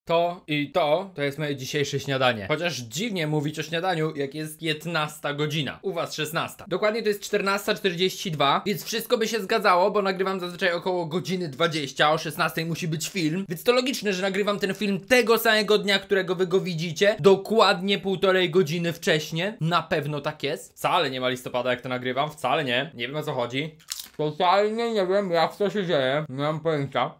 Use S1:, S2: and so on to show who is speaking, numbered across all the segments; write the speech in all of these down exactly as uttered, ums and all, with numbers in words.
S1: To i to, to jest moje dzisiejsze śniadanie. Chociaż dziwnie mówić o śniadaniu, jak jest piętnasta godzina. U was szesnasta. Dokładnie to jest czternasta czterdzieści dwa, więc wszystko by się zgadzało, bo nagrywam zazwyczaj około godziny dwudziestej, o szesnastej musi być film. Więc to logiczne, że nagrywam ten film tego samego dnia, którego wy go widzicie. Dokładnie półtorej godziny wcześniej. Na pewno tak jest. Wcale nie ma listopada, jak to nagrywam, wcale nie. Nie wiem, o co chodzi. Totalnie nie wiem, jak to się dzieje. Nie mam pojęcia.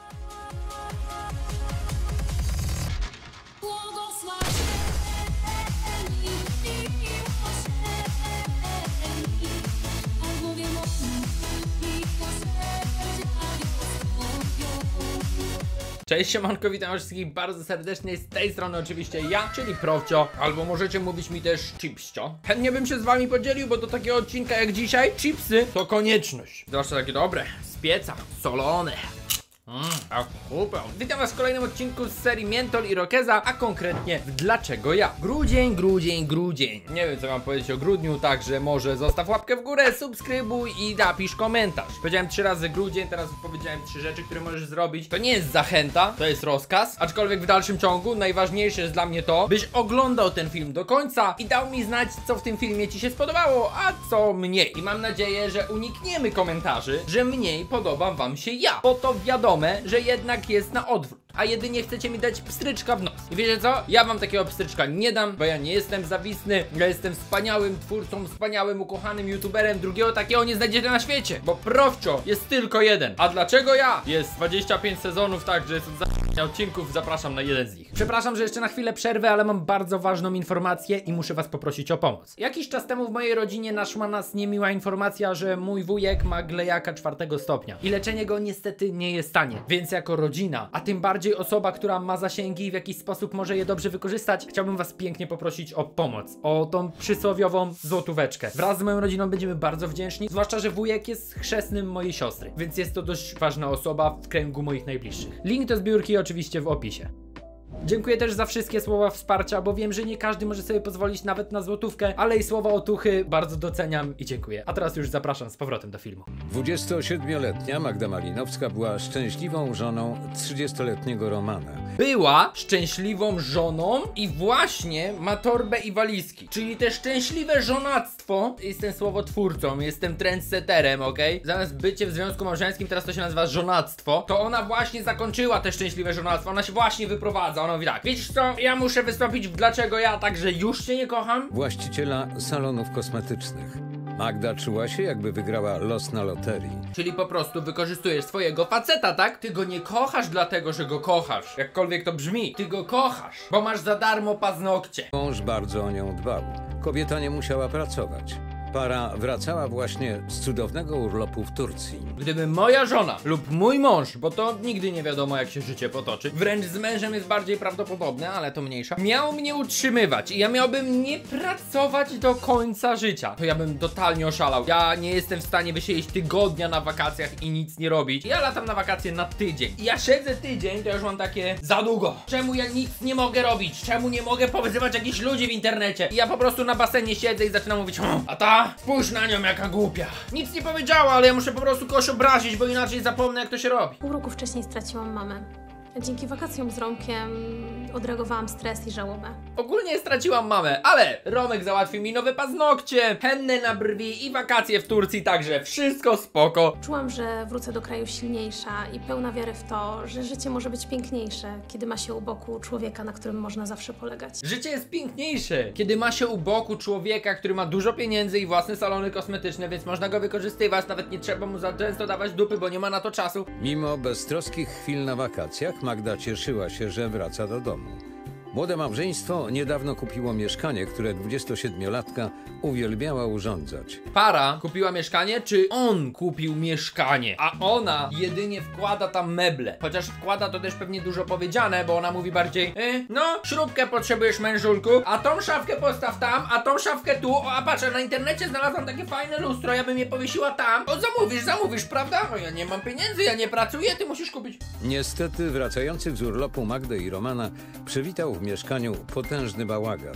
S1: Cześć, siemanko, witam wszystkich bardzo serdecznie, z tej strony oczywiście ja, czyli Profcio, albo możecie mówić mi też Chipscio. Chętnie bym się z wami podzielił, bo do takiego odcinka jak dzisiaj, chipsy to konieczność. Zwłaszcza takie dobre, z pieca, solone. Mmm, a kupę. Witam was w kolejnym odcinku z serii Miętol i Rokeza, a konkretnie w Dlaczego ja? Grudzień, grudzień, grudzień. Nie wiem, co mam powiedzieć o grudniu, także może zostaw łapkę w górę, subskrybuj i napisz komentarz. Powiedziałem trzy razy grudzień, teraz powiedziałem trzy rzeczy, które możesz zrobić. To nie jest zachęta, to jest rozkaz, aczkolwiek w dalszym ciągu najważniejsze jest dla mnie to, byś oglądał ten film do końca i dał mi znać, co w tym filmie ci się spodobało, a co mniej. I mam nadzieję, że unikniemy komentarzy, że mniej podoba wam się ja, bo to wiadomo, że jednak jest na odwrót, a jedynie chcecie mi dać pstryczka w nos. I wiecie co? Ja wam takiego pstryczka nie dam, bo ja nie jestem zawistny, ja jestem wspaniałym twórcą, wspaniałym, ukochanym youtuberem, drugiego takiego nie znajdziecie na świecie, bo Profcio jest tylko jeden. A dlaczego ja? Jest dwadzieścia pięć sezonów, tak, że jest od za... odcinków, zapraszam na jeden z nich. Przepraszam, że jeszcze na chwilę przerwę, ale mam bardzo ważną informację i muszę was poprosić o pomoc. Jakiś czas temu w mojej rodzinie naszła nas niemiła informacja, że mój wujek ma glejaka czwartego stopnia i leczenie go niestety nie jest tanie. Więc jako rodzina, a tym bardziej osoba, która ma zasięgi i w jakiś sposób może je dobrze wykorzystać, chciałbym was pięknie poprosić o pomoc, o tą przysłowiową złotóweczkę. Wraz z moją rodziną będziemy bardzo wdzięczni, zwłaszcza, że wujek jest chrzestnym mojej siostry, więc jest to dość ważna osoba w kręgu moich najbliższych. Link do zbiórki oczywiście w opisie. Dziękuję też za wszystkie słowa wsparcia, bo wiem, że nie każdy może sobie pozwolić nawet na złotówkę, ale i słowa otuchy bardzo doceniam i dziękuję. A teraz już zapraszam z powrotem do filmu.
S2: dwudziestosiedmioletnia Magda Malinowska była szczęśliwą żoną trzydziestoletniego Romana.
S1: Była szczęśliwą żoną i właśnie ma torbę i walizki, czyli te szczęśliwe żonactwo. Jestem słowotwórcą, jestem trendsetterem, okej? Okay? Zamiast bycie w związku małżeńskim, teraz to się nazywa żonactwo. To ona właśnie zakończyła te szczęśliwe żonactwo, ona się właśnie wyprowadza. Ona mówi tak: wiesz co, ja muszę wystąpić w Dlaczego ja, także już cię nie kocham.
S2: Właściciela salonów kosmetycznych. Magda czuła się, jakby wygrała los na loterii.
S1: Czyli po prostu wykorzystujesz swojego faceta, tak? Ty go nie kochasz dlatego, że go kochasz. Jakkolwiek to brzmi. Ty go kochasz, bo masz za darmo paznokcie.
S2: Mąż bardzo o nią dbał. Kobieta nie musiała pracować. Para wracała właśnie z cudownego urlopu w Turcji.
S1: Gdyby moja żona lub mój mąż, bo to nigdy nie wiadomo, jak się życie potoczy, wręcz z mężem jest bardziej prawdopodobne, ale to mniejsza, miał mnie utrzymywać i ja miałbym nie pracować do końca życia, to ja bym totalnie oszalał. Ja nie jestem w stanie wysiedzieć tygodnia na wakacjach i nic nie robić. Ja latam na wakacje na tydzień i ja siedzę tydzień, to już mam takie: za długo. Czemu ja nic nie mogę robić? Czemu nie mogę powyzywać jakichś ludzi w internecie? I ja po prostu na basenie siedzę i zaczynam mówić: hm, a ta? Spójrz na nią, jaka głupia. Nic nie powiedziała, ale ja muszę po prostu kogoś obrazić, bo inaczej zapomnę, jak to się robi.
S3: Pół roku wcześniej straciłam mamę. Dzięki wakacjom z Romkiem odreagowałam stres i żałobę.
S1: Ogólnie straciłam mamę, ale Romek załatwił mi nowe paznokcie, hennę na brwi i wakacje w Turcji, także wszystko spoko.
S3: Czułam, że wrócę do kraju silniejsza i pełna wiary w to, że życie może być piękniejsze, kiedy ma się u boku człowieka, na którym można zawsze polegać.
S1: Życie jest piękniejsze, kiedy ma się u boku człowieka, który ma dużo pieniędzy i własne salony kosmetyczne, więc można go wykorzystywać, nawet nie trzeba mu za często dawać dupy, bo nie ma na to czasu.
S2: Mimo beztroskich chwil na wakacjach, Magda cieszyła się, że wraca do domu. Młode małżeństwo niedawno kupiło mieszkanie, które dwudziestosiedmiolatka uwielbiała urządzać.
S1: Para kupiła mieszkanie, czy on kupił mieszkanie? A ona jedynie wkłada tam meble. Chociaż wkłada to też pewnie dużo powiedziane, bo ona mówi bardziej: y, no, śrubkę potrzebujesz, mężulku, a tą szafkę postaw tam, a tą szafkę tu. O, a patrz, na internecie znalazłam takie fajne lustro, ja bym je powiesiła tam. O, zamówisz, zamówisz, prawda? O, ja nie mam pieniędzy, ja nie pracuję, ty musisz kupić.
S2: Niestety wracających z urlopu Magdę i Romana przywitał w mieszkaniu potężny bałagan.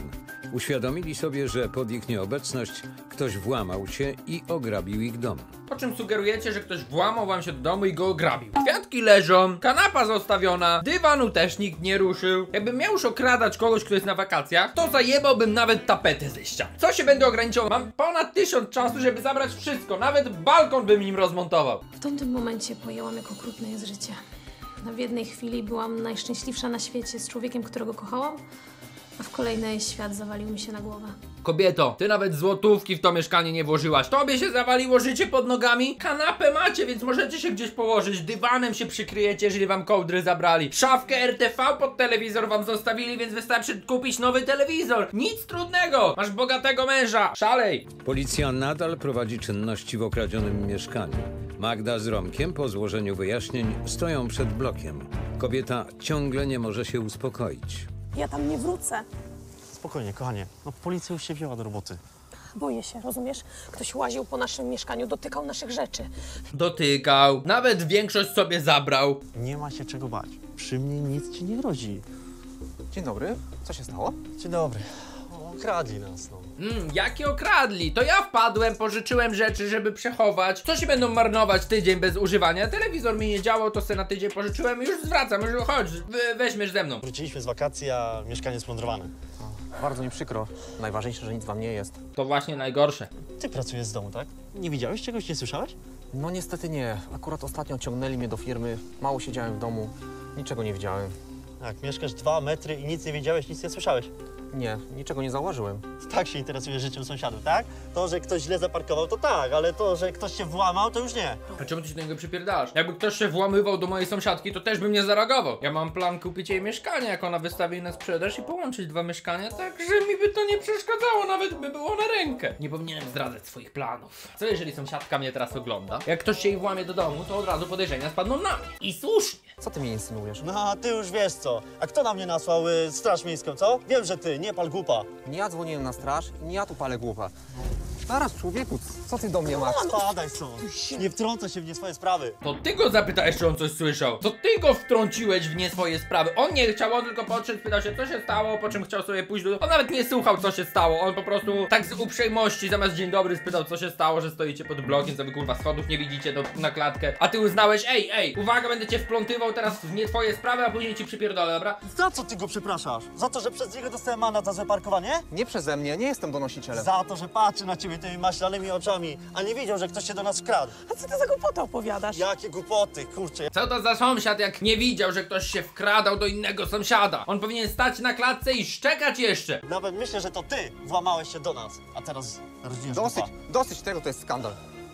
S2: Uświadomili sobie, że pod ich nieobecność ktoś włamał się i ograbił ich dom.
S1: Po czym sugerujecie, że ktoś włamał wam się do domu i go ograbił. Kwiatki leżą, kanapa zostawiona, dywanu też nikt nie ruszył. Jakbym miał już okradać kogoś, kto jest na wakacjach, to zajebałbym nawet tapetę ze ścian. Co się będę ograniczał? Mam ponad tysiąc czasu, żeby zabrać wszystko. Nawet balkon bym im rozmontował.
S3: W tamtym momencie pojęłam, jak okrutne jest życie. W jednej chwili byłam najszczęśliwsza na świecie z człowiekiem, którego kochałam, a w kolejnej świat zawalił mi się na głowę.
S1: Kobieto, ty nawet złotówki w to mieszkanie nie włożyłaś. Tobie się zawaliło życie pod nogami. Kanapę macie, więc możecie się gdzieś położyć. Dywanem się przykryjecie, jeżeli wam kołdry zabrali. Szafkę R T V pod telewizor wam zostawili, więc wystarczy kupić nowy telewizor. Nic trudnego. Masz bogatego męża. Szalej.
S2: Policja nadal prowadzi czynności w okradzionym mieszkaniu. Magda z Romkiem po złożeniu wyjaśnień stoją przed blokiem. Kobieta ciągle nie może się uspokoić.
S4: Ja tam nie wrócę.
S5: Spokojnie, kochanie. No policja już się wzięła do roboty.
S4: Boję się, rozumiesz? Ktoś łaził po naszym mieszkaniu, dotykał naszych rzeczy.
S1: Dotykał. Nawet większość sobie zabrał.
S5: Nie ma się czego bać. Przy mnie nic ci nie grozi.
S6: Dzień dobry, co się stało?
S5: Dzień dobry. Okradli nas, no.
S1: Mm, jakie okradli? To ja wpadłem, pożyczyłem rzeczy, żeby przechować. Co się będą marnować tydzień bez używania? Telewizor mi nie działał, to sobie na tydzień pożyczyłem i już zwracam. Już chodź, we- weźmiesz ze mną.
S5: Wróciliśmy z wakacji, a mieszkanie splądrowane.
S6: Bardzo mi przykro. Najważniejsze, że nic wam nie jest.
S1: To właśnie najgorsze.
S5: Ty pracujesz z domu, tak? Nie widziałeś czegoś, nie słyszałeś?
S6: No niestety nie. Akurat ostatnio ciągnęli mnie do firmy. Mało siedziałem w domu. Niczego nie widziałem.
S5: Jak mieszkasz dwa metry i nic nie widziałeś, nic nie słyszałeś.
S6: Nie, niczego nie zauważyłem.
S5: Tak się interesujesz życiem sąsiadów, tak? To, że ktoś źle zaparkował, to tak, ale to, że ktoś się włamał, to już nie.
S1: A czemu ty się do niego przypierdasz? Jakby ktoś się włamywał do mojej sąsiadki, to też bym nie zareagował. Ja mam plan kupić jej mieszkanie, jak ona wystawi na sprzedaż i połączyć dwa mieszkania, tak że mi by to nie przeszkadzało, nawet by było na rękę. Nie powinienem zdradzać swoich planów. Co jeżeli sąsiadka mnie teraz ogląda? Jak ktoś się jej włamie do domu, to od razu podejrzenia spadną na mnie. I słusznie.
S6: Co ty mi insynuujesz?
S5: No, a ty już wiesz co. A kto na mnie nasłał y, straż miejską, co? Wiem, że ty, nie pal głupa.
S6: Nie ja dzwoniłem na straż i nie ja tu palę głupa. Zaraz, człowieku, co ty do mnie masz?
S5: Spadaj stąd. Nie wtrącaj się w nie swoje sprawy.
S1: To ty go zapytałeś, czy on coś słyszał. To ty go wtrąciłeś w nie swoje sprawy. On nie chciał, on tylko podszedł, spytał się, co się stało, po czym chciał sobie pójść do... On nawet nie słuchał, co się stało. On po prostu tak z uprzejmości, zamiast dzień dobry, spytał, co się stało, że stoicie pod blokiem, co wy kurwa schodów nie widzicie do, na klatkę. A ty uznałeś, ej, ej, uwaga, będę cię wplątywał teraz w nie twoje sprawy, a później ci przypierdolę, dobra?
S5: Za co ty go przepraszasz? Za to, że przez niego dostałem mandat za złe parkowanie?
S6: Nie przeze mnie, nie jestem donosicielem.
S5: Za to, że patrzy na ciebie tymi maślanymi oczami, a nie widział, że ktoś się do nas wkradł.
S4: A co ty za głupotę opowiadasz?
S5: Jakie głupoty, kurczę.
S1: Co to za sąsiad, jak nie widział, że ktoś się wkradał do innego sąsiada? On powinien stać na klatce i szczekać jeszcze.
S5: Nawet myślę, że to ty włamałeś się do nas, a teraz rodziniesz
S6: Dosyć,
S5: głupa.
S6: dosyć tego, to jest skandal.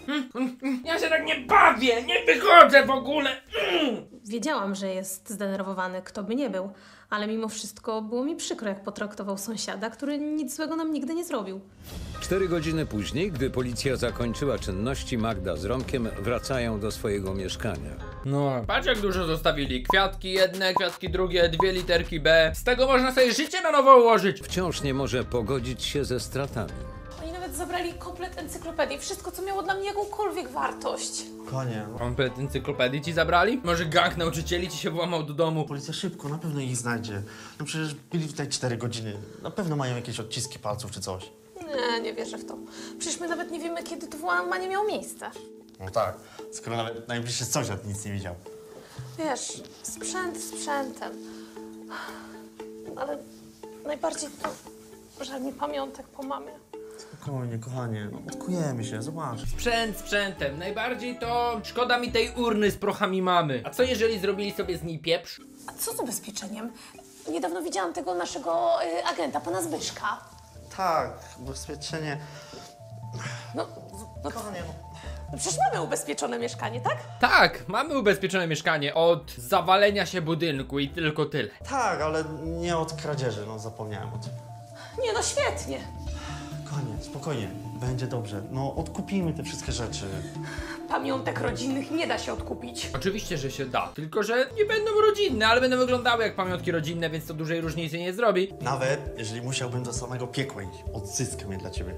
S1: Ja się tak nie bawię, nie wychodzę w ogóle. Mm.
S3: Wiedziałam, że jest zdenerwowany, kto by nie był, ale mimo wszystko było mi przykro, jak potraktował sąsiada, który nic złego nam nigdy nie zrobił.
S2: Cztery godziny później, gdy policja zakończyła czynności, Magda z Romkiem wracają do swojego mieszkania.
S1: No, patrz jak dużo zostawili. Kwiatki jedne, kwiatki drugie, dwie literki B. Z tego można sobie życie na nowo ułożyć.
S2: Wciąż nie może pogodzić się ze stratami.
S4: Oni nawet zabrali komplet encyklopedii, wszystko, co miało dla mnie jakąkolwiek wartość.
S5: Konie, no.
S1: Komplet encyklopedii ci zabrali? Może gang nauczycieli ci się włamał do domu?
S5: Policja szybko, na pewno ich znajdzie. No przecież byli tutaj cztery godziny. Na pewno mają jakieś odciski palców czy coś.
S4: Nie, nie wierzę w to. Przecież my nawet nie wiemy, kiedy to włamanie miało miejsce.
S5: No tak, skoro nawet najbliższy sąsiad nic nie widział.
S4: Wiesz, sprzęt sprzętem. Ale najbardziej to żal mi pamiątek po mamie.
S5: Spokojnie, kochanie, no, odkujemy się, zobacz.
S1: Sprzęt sprzętem. Najbardziej to szkoda mi tej urny z prochami mamy. A co jeżeli zrobili sobie z niej pieprz?
S4: A co z ubezpieczeniem? Niedawno widziałam tego naszego y, agenta, pana Zbyszka.
S5: Tak, ubezpieczenie...
S4: No, no,
S5: Kochanie, no.
S4: no przecież mamy ubezpieczone mieszkanie, tak?
S1: Tak, mamy ubezpieczone mieszkanie od zawalenia się budynku i tylko tyle.
S5: Tak, ale nie od kradzieży, no zapomniałem o tym.
S4: Nie, no świetnie.
S5: Kochanie, spokojnie, będzie dobrze. No odkupimy te wszystkie rzeczy.
S4: Pamiątek rodzinnych nie da się odkupić.
S1: Oczywiście, że się da. Tylko, że nie będą rodzinne, ale będą wyglądały jak pamiątki rodzinne, więc to dużej różnicy nie zrobi.
S5: Nawet jeżeli musiałbym do samego piekła iść, odzyskam je dla ciebie.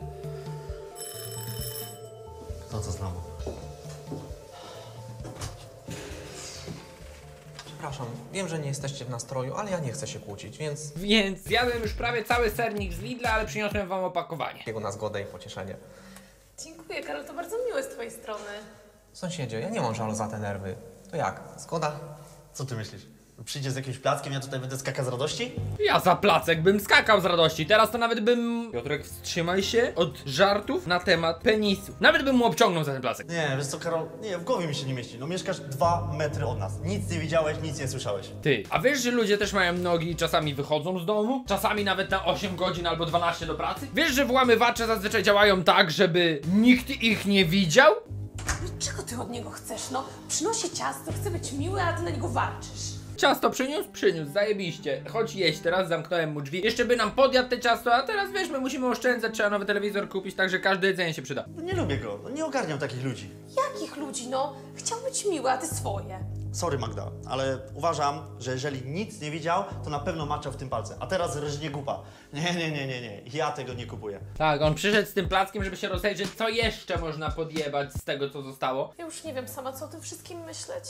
S5: No to znowu.
S6: przepraszam, wiem, że nie jesteście w nastroju, ale ja nie chcę się kłócić, więc
S1: Więc zjadłem już prawie cały sernik z Lidla, ale przyniosłem wam opakowanie.
S6: jego na zgodę i pocieszenie.
S3: Dziękuję, Karol, to bardzo miłe z twojej strony.
S6: Sąsiedzie, ja nie mam żalu za te nerwy. To jak? Zgoda?
S5: Co ty myślisz? Przyjdzie z jakimś plackiem, ja tutaj będę skakał z radości?
S1: Ja za placek bym skakał z radości, teraz to nawet bym... Piotrek, wstrzymaj się od żartów na temat penisu. Nawet bym mu obciągnął za ten placek.
S5: Nie, wiesz co, Karol, nie, w głowie mi się nie mieści. No mieszkasz dwa metry od nas. Nic nie widziałeś, nic nie słyszałeś.
S1: Ty, a wiesz, że ludzie też mają nogi i czasami wychodzą z domu? Czasami nawet na osiem godzin albo dwanaście do pracy? Wiesz, że włamywacze zazwyczaj działają tak, żeby nikt ich nie widział?
S4: No czego ty od niego chcesz? No, przynosi ciasto, chce być miły, a ty na niego warczysz.
S1: Ciasto przyniósł? Przyniósł, zajebiście. Chodź jeść, teraz zamknąłem mu drzwi. Jeszcze by nam podjadł te ciasto, a teraz wiesz, my musimy oszczędzać, trzeba nowy telewizor kupić, także każde jedzenie się przyda.
S5: No nie lubię go, no nie ogarniam takich ludzi.
S4: Jakich ludzi, no? Chciał być miły, a ty swoje.
S5: Sorry Magda, ale uważam, że jeżeli nic nie widział, to na pewno maczał w tym palce. A teraz rżnie gupa. Nie, nie, nie, nie, nie. Ja tego nie kupuję.
S1: Tak, on przyszedł z tym plackiem, żeby się rozejrzeć, co jeszcze można podjebać z tego, co zostało.
S3: Ja już nie wiem sama, co o tym wszystkim myśleć.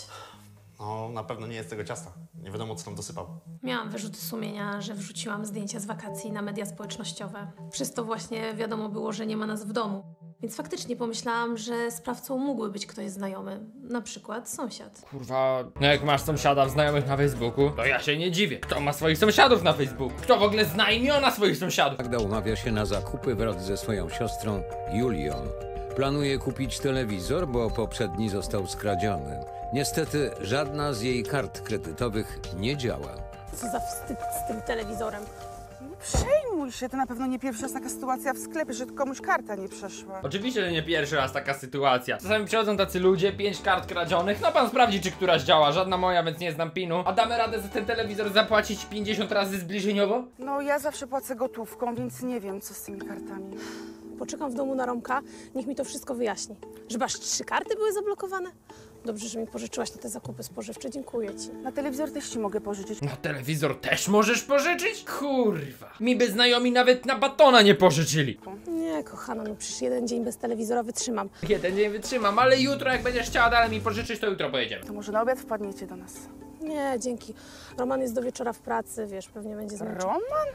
S5: No, na pewno nie jest tego ciasta. Nie wiadomo, co tam dosypał.
S3: Miałam wyrzuty sumienia, że wrzuciłam zdjęcia z wakacji na media społecznościowe. Przez to właśnie wiadomo było, że nie ma nas w domu. Więc faktycznie pomyślałam, że sprawcą mógłby być ktoś znajomy. Na przykład sąsiad.
S1: Kurwa, no jak masz sąsiada w znajomych na Facebooku, to ja się nie dziwię. Kto ma swoich sąsiadów na Facebooku? Kto w ogóle zna imiona swoich sąsiadów?
S2: Magda umawia się na zakupy wraz ze swoją siostrą Julią. Planuje kupić telewizor, bo poprzedni został skradziony. Niestety żadna z jej kart kredytowych nie działa.
S4: Co za wstyd z tym telewizorem.
S7: Nie przejmuj się, to na pewno nie pierwsza raz taka sytuacja w sklepie, że komuś karta nie przeszła.
S1: Oczywiście, że nie pierwszy raz taka sytuacja. Czasami przychodzą tacy ludzie, pięć kart kradzionych, no pan sprawdzi, czy któraś działa, żadna moja, więc nie znam pinu. A damy radę za ten telewizor zapłacić pięćdziesiąt razy zbliżeniowo?
S7: No ja zawsze płacę gotówką, więc nie wiem, co z tymi kartami.
S4: Poczekam w domu na Romka, niech mi to wszystko wyjaśni. Żeby aż trzy karty były zablokowane? Dobrze, że mi pożyczyłaś na te zakupy spożywcze, dziękuję ci.
S7: Na telewizor też ci mogę pożyczyć.
S1: No telewizor też możesz pożyczyć? Kurwa. Mi by znajomi nawet na batona nie pożyczyli.
S4: Nie, kochana, no przecież jeden dzień bez telewizora wytrzymam.
S1: Jeden dzień wytrzymam, ale jutro jak będziesz chciała dalej mi pożyczyć, to jutro pojedziemy.
S7: To może na obiad wpadniecie do nas.
S4: Nie, dzięki. Roman jest do wieczora w pracy, wiesz, pewnie będzie zmęczony.
S7: Roman?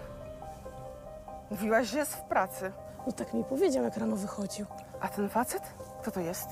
S7: Mówiłaś, że jest w pracy.
S4: No tak mi powiedział, jak rano wychodził.
S7: A ten facet? Kto to jest?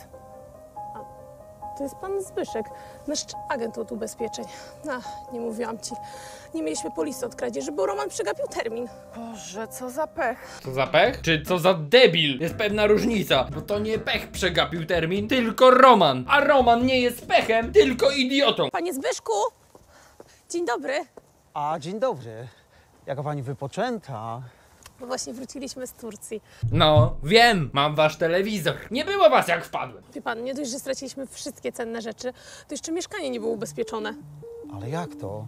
S4: To jest pan Zbyszek, nasz agent od ubezpieczeń. Ach, nie mówiłam ci. Nie mieliśmy polisy od kradzieży, bo Roman przegapił termin.
S7: Boże, co za pech.
S1: Co za pech? Czy co za debil? Jest pewna różnica, bo to nie pech przegapił termin, tylko Roman. A Roman nie jest pechem, tylko idiotą.
S4: Panie Zbyszku! Dzień dobry.
S8: A, dzień dobry. Jaka pani wypoczęta.
S4: Bo właśnie wróciliśmy z Turcji.
S1: No, wiem, mam wasz telewizor. Nie było was jak wpadłem.
S4: Wie pan, nie dość, że straciliśmy wszystkie cenne rzeczy, to jeszcze mieszkanie nie było ubezpieczone.
S8: Ale jak to?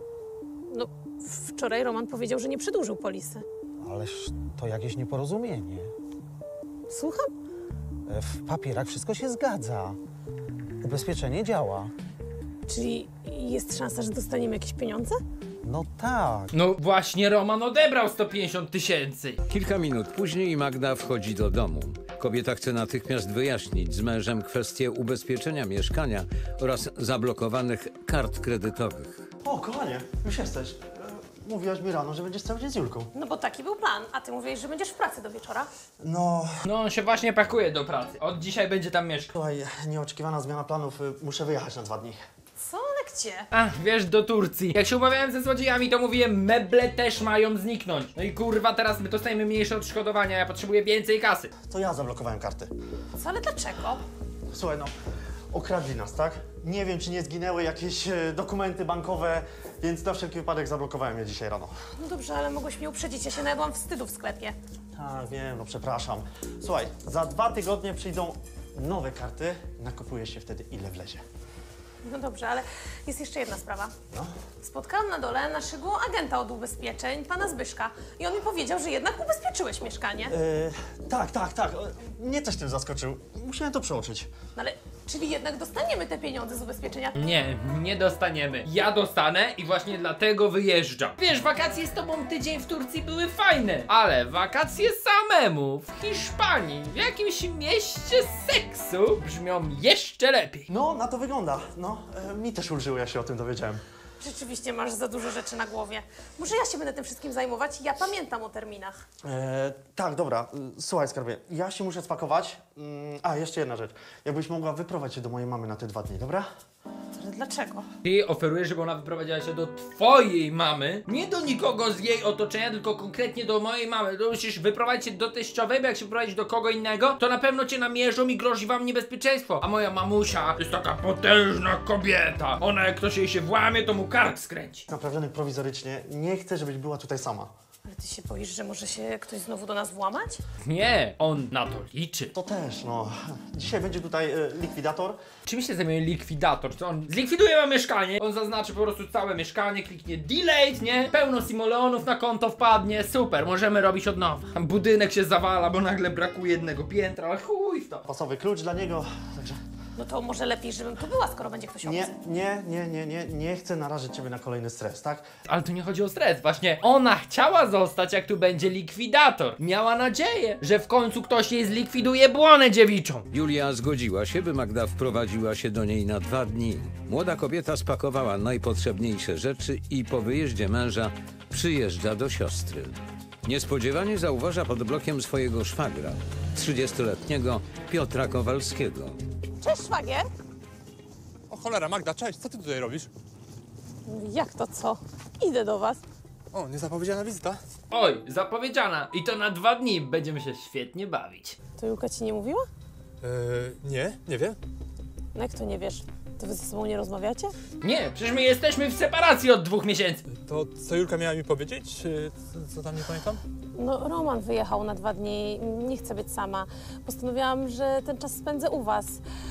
S4: No, wczoraj Roman powiedział, że nie przedłużył polisy.
S8: Ależ to jakieś nieporozumienie.
S4: Słucham?
S8: E, W papierach wszystko się zgadza. Ubezpieczenie działa.
S4: Czyli jest szansa, że dostaniemy jakieś pieniądze?
S8: No tak.
S1: No właśnie Roman odebrał sto pięćdziesiąt tysięcy.
S2: Kilka minut później Magda wchodzi do domu. Kobieta chce natychmiast wyjaśnić z mężem kwestię ubezpieczenia mieszkania oraz zablokowanych kart kredytowych.
S5: O, kochanie, już jesteś. E, Mówiłaś mi rano, że będziesz cały dzień z Julką.
S4: No bo taki był plan, a ty mówiłeś, że będziesz w pracy do wieczora.
S5: No,
S1: No on się właśnie pakuje do pracy. Od dzisiaj będzie tam mieszkał.
S5: słuchaj, nieoczekiwana zmiana planów. y, Muszę wyjechać na dwa dni.
S4: Co, ale gdzie?
S1: Ach, wiesz, do Turcji. Jak się umawiałem ze złodziejami, to mówiłem, meble też mają zniknąć. No i kurwa, teraz my dostajemy mniejsze odszkodowania, ja potrzebuję więcej kasy.
S5: To ja zablokowałem karty.
S4: Co, ale dlaczego?
S5: Słuchaj, no, okradli nas, tak? Nie wiem, czy nie zginęły jakieś e, dokumenty bankowe, więc na wszelki wypadek zablokowałem je dzisiaj rano.
S4: No dobrze, ale mogłeś mnie uprzedzić, ja się najadłam wstydu w sklepie.
S5: Tak, wiem, no przepraszam. Słuchaj, za dwa tygodnie przyjdą nowe karty, nakupuje się wtedy ile wlezie.
S4: No dobrze, ale jest jeszcze jedna sprawa.
S5: No.
S4: Spotkałam na dole naszego agenta od ubezpieczeń, pana Zbyszka. I on mi powiedział, że jednak ubezpieczyłeś mieszkanie.
S5: E, tak, tak, tak. E, Mnie też tym zaskoczył. Musiałem to przeoczyć.
S4: No ale, czyli jednak dostaniemy te pieniądze z ubezpieczenia?
S1: Nie, nie dostaniemy. Ja dostanę i właśnie dlatego wyjeżdżam. Wiesz, wakacje z tobą tydzień w Turcji były fajne, ale wakacje samemu w Hiszpanii, w jakimś mieście seksu brzmią jeszcze jeszcze lepiej.
S5: No, na to wygląda. No, e, mi też ulżyło, ja się o tym dowiedziałem.
S3: Rzeczywiście masz za dużo rzeczy na głowie. Może ja się będę tym wszystkim zajmować? Ja pamiętam o terminach.
S5: E, tak, dobra. Y, Słuchaj, skarbie, ja się muszę spakować. Mm, a, jeszcze jedna rzecz. Jakbyś mogła wyprowadzić się do mojej mamy na te dwa dni, dobra?
S3: Ale dlaczego?
S1: Ty oferujesz, żeby ona wyprowadziła się do twojej mamy, nie do nikogo z jej otoczenia, tylko konkretnie do mojej mamy. To musisz wyprowadzić się do teściowej, bo jak się wyprowadzić do kogo innego, to na pewno cię namierzą i grozi wam niebezpieczeństwo. A moja mamusia jest taka potężna kobieta. Ona jak ktoś jej się włamie, to mu kark skręci.
S5: Naprawiony prowizorycznie. Nie chcę, żebyś była tutaj sama.
S3: Ale ty się boisz, że może się ktoś znowu do nas włamać?
S1: Nie, on na to liczy.
S5: To też, no. Dzisiaj będzie tutaj y, likwidator.
S1: Czym się zajmuje likwidator? Co on zlikwiduje wam mieszkanie? On zaznaczy po prostu całe mieszkanie, kliknie delete, nie? Pełno simoleonów na konto wpadnie, super, możemy robić od nowa. Tam budynek się zawala, bo nagle brakuje jednego piętra, ale chuj w to.
S5: Pasowy klucz dla niego, także...
S3: No to może lepiej, żebym tu była, skoro będzie ktoś obcy.
S5: Nie, nie, nie, nie, nie, nie chcę narażyć ciebie na kolejny stres, tak?
S1: Ale tu nie chodzi o stres, właśnie ona chciała zostać, jak tu będzie likwidator. Miała nadzieję, że w końcu ktoś jej zlikwiduje błonę dziewiczą.
S2: Julia zgodziła się, by Magda wprowadziła się do niej na dwa dni. Młoda kobieta spakowała najpotrzebniejsze rzeczy i po wyjeździe męża przyjeżdża do siostry. Niespodziewanie zauważa pod blokiem swojego szwagra, trzydziestoletniego Piotra Kowalskiego.
S4: Cześć, szwagier.
S9: O cholera, Magda, cześć, co ty tutaj robisz?
S4: Jak to co? Idę do was.
S9: O, niezapowiedziana wizyta.
S1: Oj, zapowiedziana. I to na dwa dni. Będziemy się świetnie bawić.
S4: To Julka ci nie mówiła?
S9: Yy, nie, nie wiem.
S4: No jak to nie wiesz? To wy ze sobą nie rozmawiacie?
S1: Nie, przecież my jesteśmy w separacji od dwóch miesięcy.
S9: To co Julka miała mi powiedzieć? Czy co, co tam nie pamiętam?
S4: No, Roman wyjechał na dwa dni, nie chcę być sama. Postanowiłam, że ten czas spędzę u was.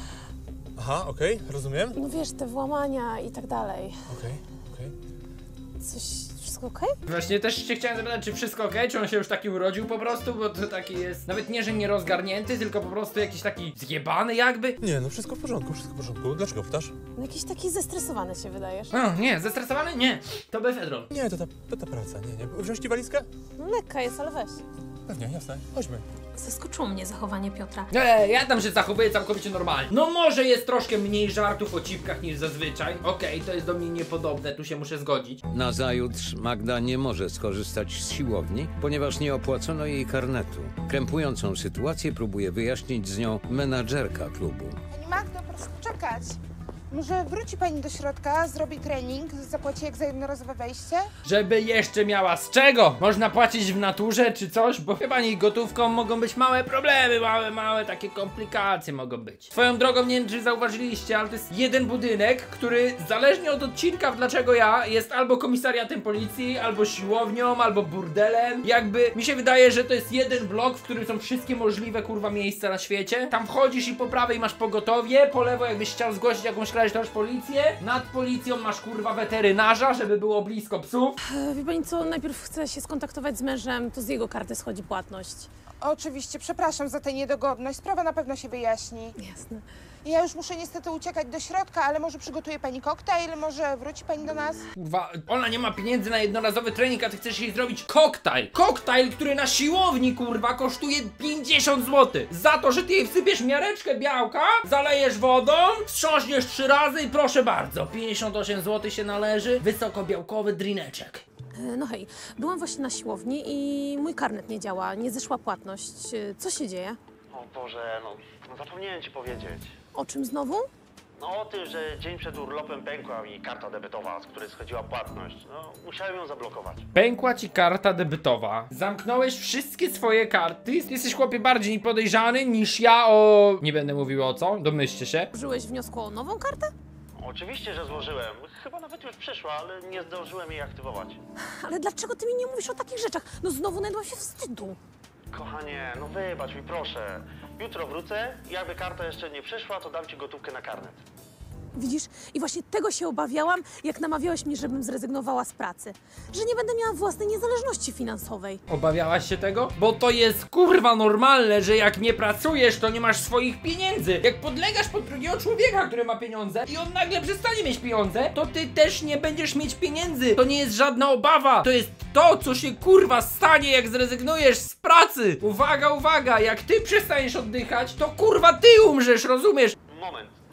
S9: Aha, okej, rozumiem.
S4: No wiesz, te włamania i tak dalej.
S9: Okej, okej.
S4: Coś, wszystko okej?
S1: Właśnie też się chciałem zapytać, czy wszystko ok, czy on się już taki urodził po prostu, bo to taki jest, nawet nie, że nie rozgarnięty, tylko po prostu jakiś taki zjebany jakby.
S9: Nie, no wszystko w porządku, wszystko w porządku. Dlaczego pytasz?
S4: No jakiś taki zestresowany się wydajesz.
S1: No nie, zestresowany? Nie, to befedron.
S9: Nie, to ta, to ta praca, nie, nie. Wziąć ci walizkę?
S4: No lekka jest, ale weź.
S9: Pewnie, jasne, chodźmy.
S3: Zaskoczyło mnie zachowanie Piotra.
S1: Eee, ja tam się zachowuję całkowicie normalnie. No może jest troszkę mniej żartów o cipkach niż zazwyczaj. Okej, to jest do mnie niepodobne, tu się muszę zgodzić.
S2: Nazajutrz Magda nie może skorzystać z siłowni, ponieważ nie opłacono jej karnetu. Krępującą sytuację próbuje wyjaśnić z nią menadżerka klubu.
S7: Pani Magdo, proszę poczekać. Może wróci pani do środka, zrobi trening, zapłaci jak za jednorazowe wejście?
S1: Żeby jeszcze miała z czego? Można płacić w naturze czy coś? Bo chyba nie gotówką mogą być małe problemy, małe, małe takie komplikacje mogą być. Swoją drogą, nie wiem czy zauważyliście, ale to jest jeden budynek, który zależnie od odcinka w Dlaczego Ja jest albo komisariatem policji, albo siłownią, albo burdelem. Jakby mi się wydaje, że to jest jeden blok, w którym są wszystkie możliwe kurwa miejsca na świecie. Tam wchodzisz i po prawej masz pogotowie, po lewo jakbyś chciał zgłosić jakąś kradzież, to masz policję, nad policją masz kurwa weterynarza, żeby było blisko psów.
S4: E, Wie pani co, najpierw chcę się skontaktować z mężem, to z jego karty schodzi płatność.
S7: Oczywiście, przepraszam za tę niedogodność, sprawa na pewno się wyjaśni.
S4: Jasne.
S7: Ja już muszę niestety uciekać do środka, ale może przygotuje pani koktajl, może wróci pani do nas?
S1: Kurwa, ona nie ma pieniędzy na jednorazowy trening, a ty chcesz jej zrobić koktajl. Koktajl, który na siłowni, kurwa, kosztuje pięćdziesiąt złotych. Za to, że ty jej wsypiesz miareczkę białka, zalejesz wodą, wstrząśniesz trzy razy i proszę bardzo, pięćdziesiąt osiem złotych się należy, wysokobiałkowy drineczek.
S4: E, No hej, byłam właśnie na siłowni i mój karnet nie działa, nie zeszła płatność. E, Co się dzieje?
S5: O Boże, no, no zapomniałem ci powiedzieć.
S4: O czym znowu?
S5: No o tym, że dzień przed urlopem pękła mi karta debetowa, z której schodziła płatność. No, musiałem ją zablokować.
S1: Pękła ci karta debytowa. Zamknąłeś wszystkie swoje karty. Jesteś, chłopie, bardziej podejrzany niż ja o... Nie będę mówił o co, domyślcie się.
S4: Użyłeś wniosku o nową kartę?
S5: Oczywiście, że złożyłem. Chyba nawet już przyszła, ale nie zdążyłem jej aktywować.
S4: Ale dlaczego ty mi nie mówisz o takich rzeczach? No znowu najdłam się wstydu.
S5: Kochanie, no wybacz mi proszę. Jutro wrócę i jakby karta jeszcze nie przyszła, to dam ci gotówkę na karnet.
S4: Widzisz? I właśnie tego się obawiałam, jak namawiałeś mnie, żebym zrezygnowała z pracy. Że nie będę miała własnej niezależności finansowej.
S1: Obawiałaś się tego? Bo to jest kurwa normalne, że jak nie pracujesz, to nie masz swoich pieniędzy. Jak podlegasz pod drugiego człowieka, który ma pieniądze i on nagle przestanie mieć pieniądze, to ty też nie będziesz mieć pieniędzy. To nie jest żadna obawa. To jest to, co się kurwa stanie, jak zrezygnujesz z pracy. Uwaga, uwaga, jak ty przestaniesz oddychać, to kurwa ty umrzesz, rozumiesz?
S5: Moment,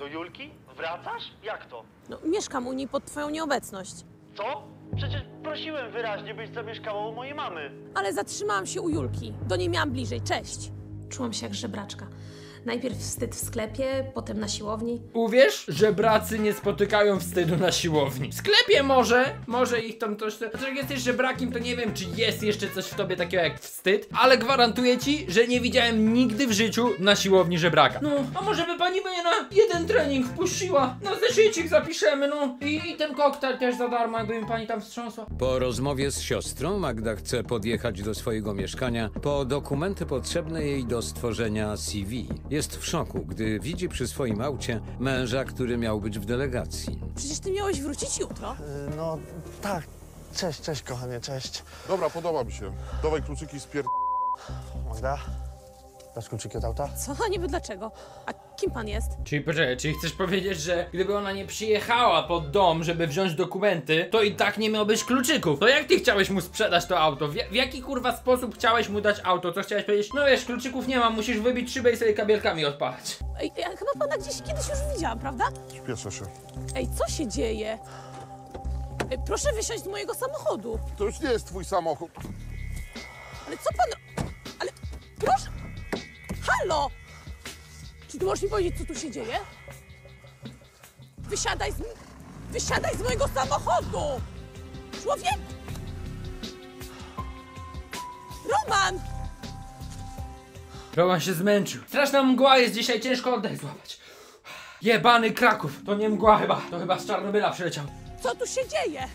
S5: Do Julki? Wracasz? Jak to?
S4: No, mieszkam u niej pod twoją nieobecność.
S5: Co? Przecież prosiłem wyraźnie, byś zamieszkała u mojej mamy.
S4: Ale zatrzymałam się u Julki. Do niej miałam bliżej. Cześć.
S3: Czułam się jak żebraczka. Najpierw wstyd w sklepie, potem na siłowni.
S1: Uwierz, że bracy nie spotykają wstydu na siłowni. W sklepie może, może ich tam coś... Znaczy jak jesteś żebrakiem, to nie wiem, czy jest jeszcze coś w tobie takiego jak wstyd, ale gwarantuję ci, że nie widziałem nigdy w życiu na siłowni żebraka. No, a może by pani mnie na jeden trening wpuściła? Na zeszycik zapiszemy, no. I, i ten koktajl też za darmo, jakby mi pani tam wstrząsła.
S2: Po rozmowie z siostrą Magda chce podjechać do swojego mieszkania po dokumenty potrzebne jej do stworzenia C V. Jest w szoku, gdy widzi przy swoim aucie męża, który miał być w delegacji.
S4: Przecież ty miałeś wrócić jutro.
S5: Yy, no tak. Cześć, cześć kochanie, cześć.
S10: Dobra, podoba mi się. Dawaj kluczyki z pier...
S5: Magda? Dasz kluczyki od auta?
S4: Co? A niby dlaczego? A kim pan jest?
S1: Czyli poczekaj, czyli chcesz powiedzieć, że gdyby ona nie przyjechała pod dom, żeby wziąć dokumenty, to i tak nie miałbyś kluczyków. To jak ty chciałeś mu sprzedać to auto? W, w jaki kurwa sposób chciałeś mu dać auto? Co chciałeś powiedzieć? No wiesz, kluczyków nie mam, musisz wybić szybę i sobie kabelkami odpalać.
S4: Ej, ja chyba pana gdzieś kiedyś już widziałam, prawda?
S10: Śpieszę się.
S4: Ej, co się dzieje? Ej, proszę wysiąść z mojego samochodu.
S10: To już nie jest twój samochód.
S4: Ale co pan... Ale proszę... Halo! Czy ty możesz mi powiedzieć, co tu się dzieje? Wysiadaj z... Wysiadaj z mojego samochodu! Człowiek! Roman!
S1: Roman się zmęczył. Straszna mgła jest dzisiaj, ciężko oddech złapać. Jebany Kraków. To nie mgła chyba, to chyba z Czarnobyla przyleciał.
S4: Co tu się dzieje?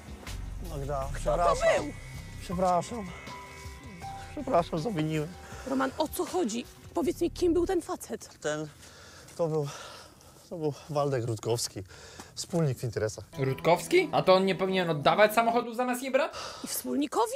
S5: Magda,
S4: Kto
S5: przepraszam.
S4: to był?
S5: Przepraszam. Przepraszam, zawiniłem.
S4: Roman, o co chodzi? Powiedz mi, kim był ten facet?
S5: Ten, to był, to był Waldek Rutkowski, wspólnik w interesach.
S1: Rutkowski? A to on nie powinien oddawać samochodu zamiast je brać?
S4: I wspólnikowi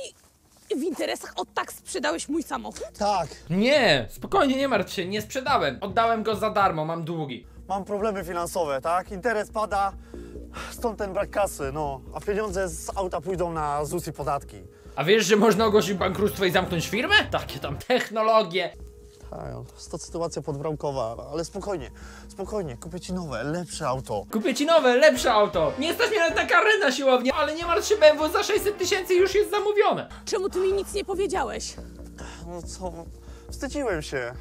S4: w interesach od tak sprzedałeś mój samochód?
S5: Tak,
S1: Nie, spokojnie, nie martw się, nie sprzedałem. Oddałem go za darmo, mam długi.
S5: mam problemy finansowe, tak? Interes pada, stąd ten brak kasy, no. A pieniądze z auta pójdą na Z U S i podatki.
S1: A wiesz, że można ogłosić bankructwo i zamknąć firmę? Takie tam technologie.
S5: Tak, jest to sytuacja podbramkowa, ale spokojnie, spokojnie, kupię ci nowe, lepsze auto.
S1: Kupię ci nowe, lepsze auto. Nie stać mnie nawet na karę na siłownię, ale nie martw się, B M W za sześćset tysięcy już jest zamówione.
S4: Czemu ty mi nic nie powiedziałeś?
S5: No co, wstydziłem się.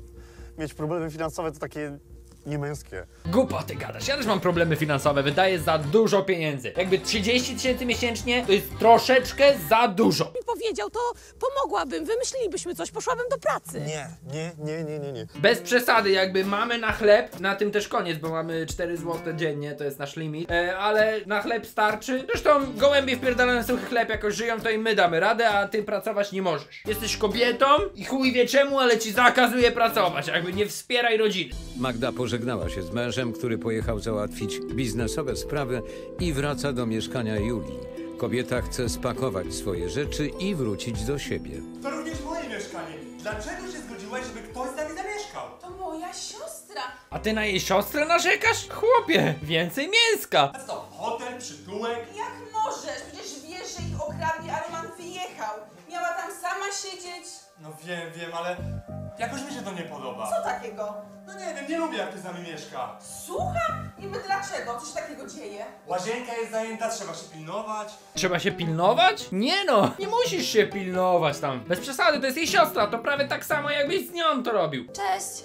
S5: Mieć problemy finansowe to takie niemęskie.
S1: Głupoty gadasz, ja też mam problemy finansowe, wydaję za dużo pieniędzy. Jakby trzydzieści tysięcy miesięcznie to jest troszeczkę za dużo.
S4: Mi powiedział, to pomogłabym, wymyślilibyśmy coś, poszłabym do pracy.
S5: Nie, nie, nie, nie, nie, nie.
S1: Bez przesady, jakby mamy na chleb, na tym też koniec, bo mamy cztery złote dziennie, to jest nasz limit, e, ale na chleb starczy. Zresztą gołębie wpierdolone suchy chleb jakoś żyją, to i my damy radę, a ty pracować nie możesz. Jesteś kobietą i chuj wie czemu, ale ci zakazuje pracować, jakby nie wspieraj rodziny.
S2: Magda pożegnała się z mężem, który pojechał załatwić biznesowe sprawy i wraca do mieszkania Julii. Kobieta chce spakować swoje rzeczy i wrócić do siebie.
S9: To również moje mieszkanie. Dlaczego się zgodziłaś, żeby ktoś z nami zamieszkał?
S7: To moja siostra.
S1: A ty na jej siostrę narzekasz? Chłopie, więcej mięska.
S9: A co, hotel, przytułek?
S7: Jak możesz? Przecież wiesz, że ich okradli, a Roman wyjechał. Miała tam sama siedzieć.
S9: No wiem, wiem, ale jakoś mi się to nie podoba.
S7: Co takiego?
S9: No nie wiem, nie lubię jak ty z nami mieszka.
S7: Słucham? Niby dlaczego? Co się takiego dzieje?
S9: Łazienka jest zajęta, trzeba się pilnować.
S1: Trzeba się pilnować? Nie no, nie musisz się pilnować tam. Bez przesady, to jest jej siostra, to prawie tak samo jakbyś z nią to robił.
S3: Cześć!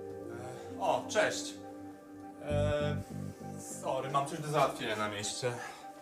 S9: O, cześć. Eee, sorry, mam coś do załatwienia na mieście.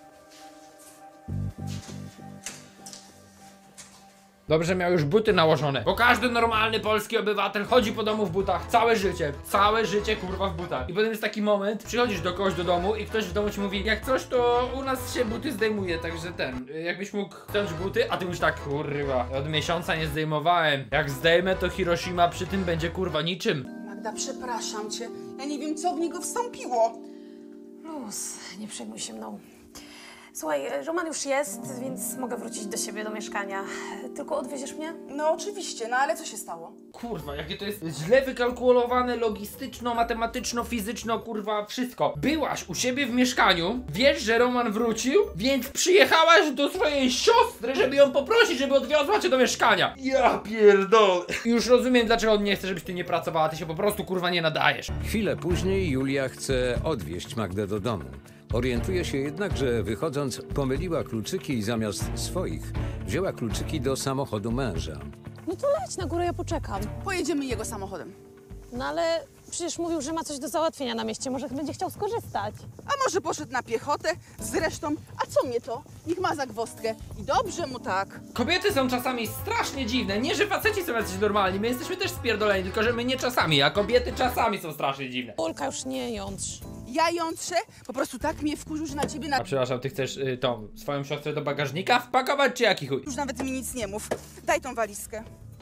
S1: Dobrze, miał już buty nałożone, bo każdy normalny polski obywatel chodzi po domu w butach całe życie, całe życie kurwa w butach. I potem jest taki moment, przychodzisz do kogoś do domu i ktoś w domu ci mówi, jak coś to u nas się buty zdejmuje, także ten, jakbyś mógł zdjąć buty, a ty już tak, kurwa, od miesiąca nie zdejmowałem, jak zdejmę to Hiroshima przy tym będzie kurwa niczym.
S7: Magda, przepraszam cię. Ja nie wiem, co w niego wstąpiło.
S3: Luz, nie przejmuj się mną. Słuchaj, Roman już jest, więc mogę wrócić do siebie, do mieszkania. Tylko odwieziesz mnie?
S11: No oczywiście, no ale co się stało?
S1: Kurwa, jakie to jest źle wykalkulowane logistyczno, matematyczno, fizyczno, kurwa, wszystko. Byłaś u siebie w mieszkaniu, wiesz, że Roman wrócił, więc przyjechałaś do swojej siostry, żeby ją poprosić, żeby odwiozła cię do mieszkania. Ja pierdolę. Już rozumiem, dlaczego on nie chce, żebyś ty nie pracowała, ty się po prostu, kurwa, nie nadajesz.
S2: Chwilę później Julia chce odwieźć Magdę do domu. Orientuje się jednak, że wychodząc pomyliła kluczyki i zamiast swoich wzięła kluczyki do samochodu męża.
S4: No to leć na górę, ja poczekam.
S11: Pojedziemy jego samochodem.
S4: No ale przecież mówił, że ma coś do załatwienia na mieście, może będzie chciał skorzystać.
S11: A może poszedł na piechotę? Zresztą, a co mnie to? Niech ma zagwozdkę. I dobrze mu tak.
S1: Kobiety są czasami strasznie dziwne. Nie, że faceci są jacyś normalni, my jesteśmy też spierdoleni, tylko że my nie czasami, a kobiety czasami są strasznie dziwne.
S4: Olka, już nie jątrz.
S11: Ja jątrzę? Po prostu tak mnie wkurzył, że na ciebie na...
S1: A przepraszam, ty chcesz y, tą swoją siostrę do bagażnika wpakować, czy jaki chuj?
S11: Już nawet mi nic nie mów. Daj tą walizkę.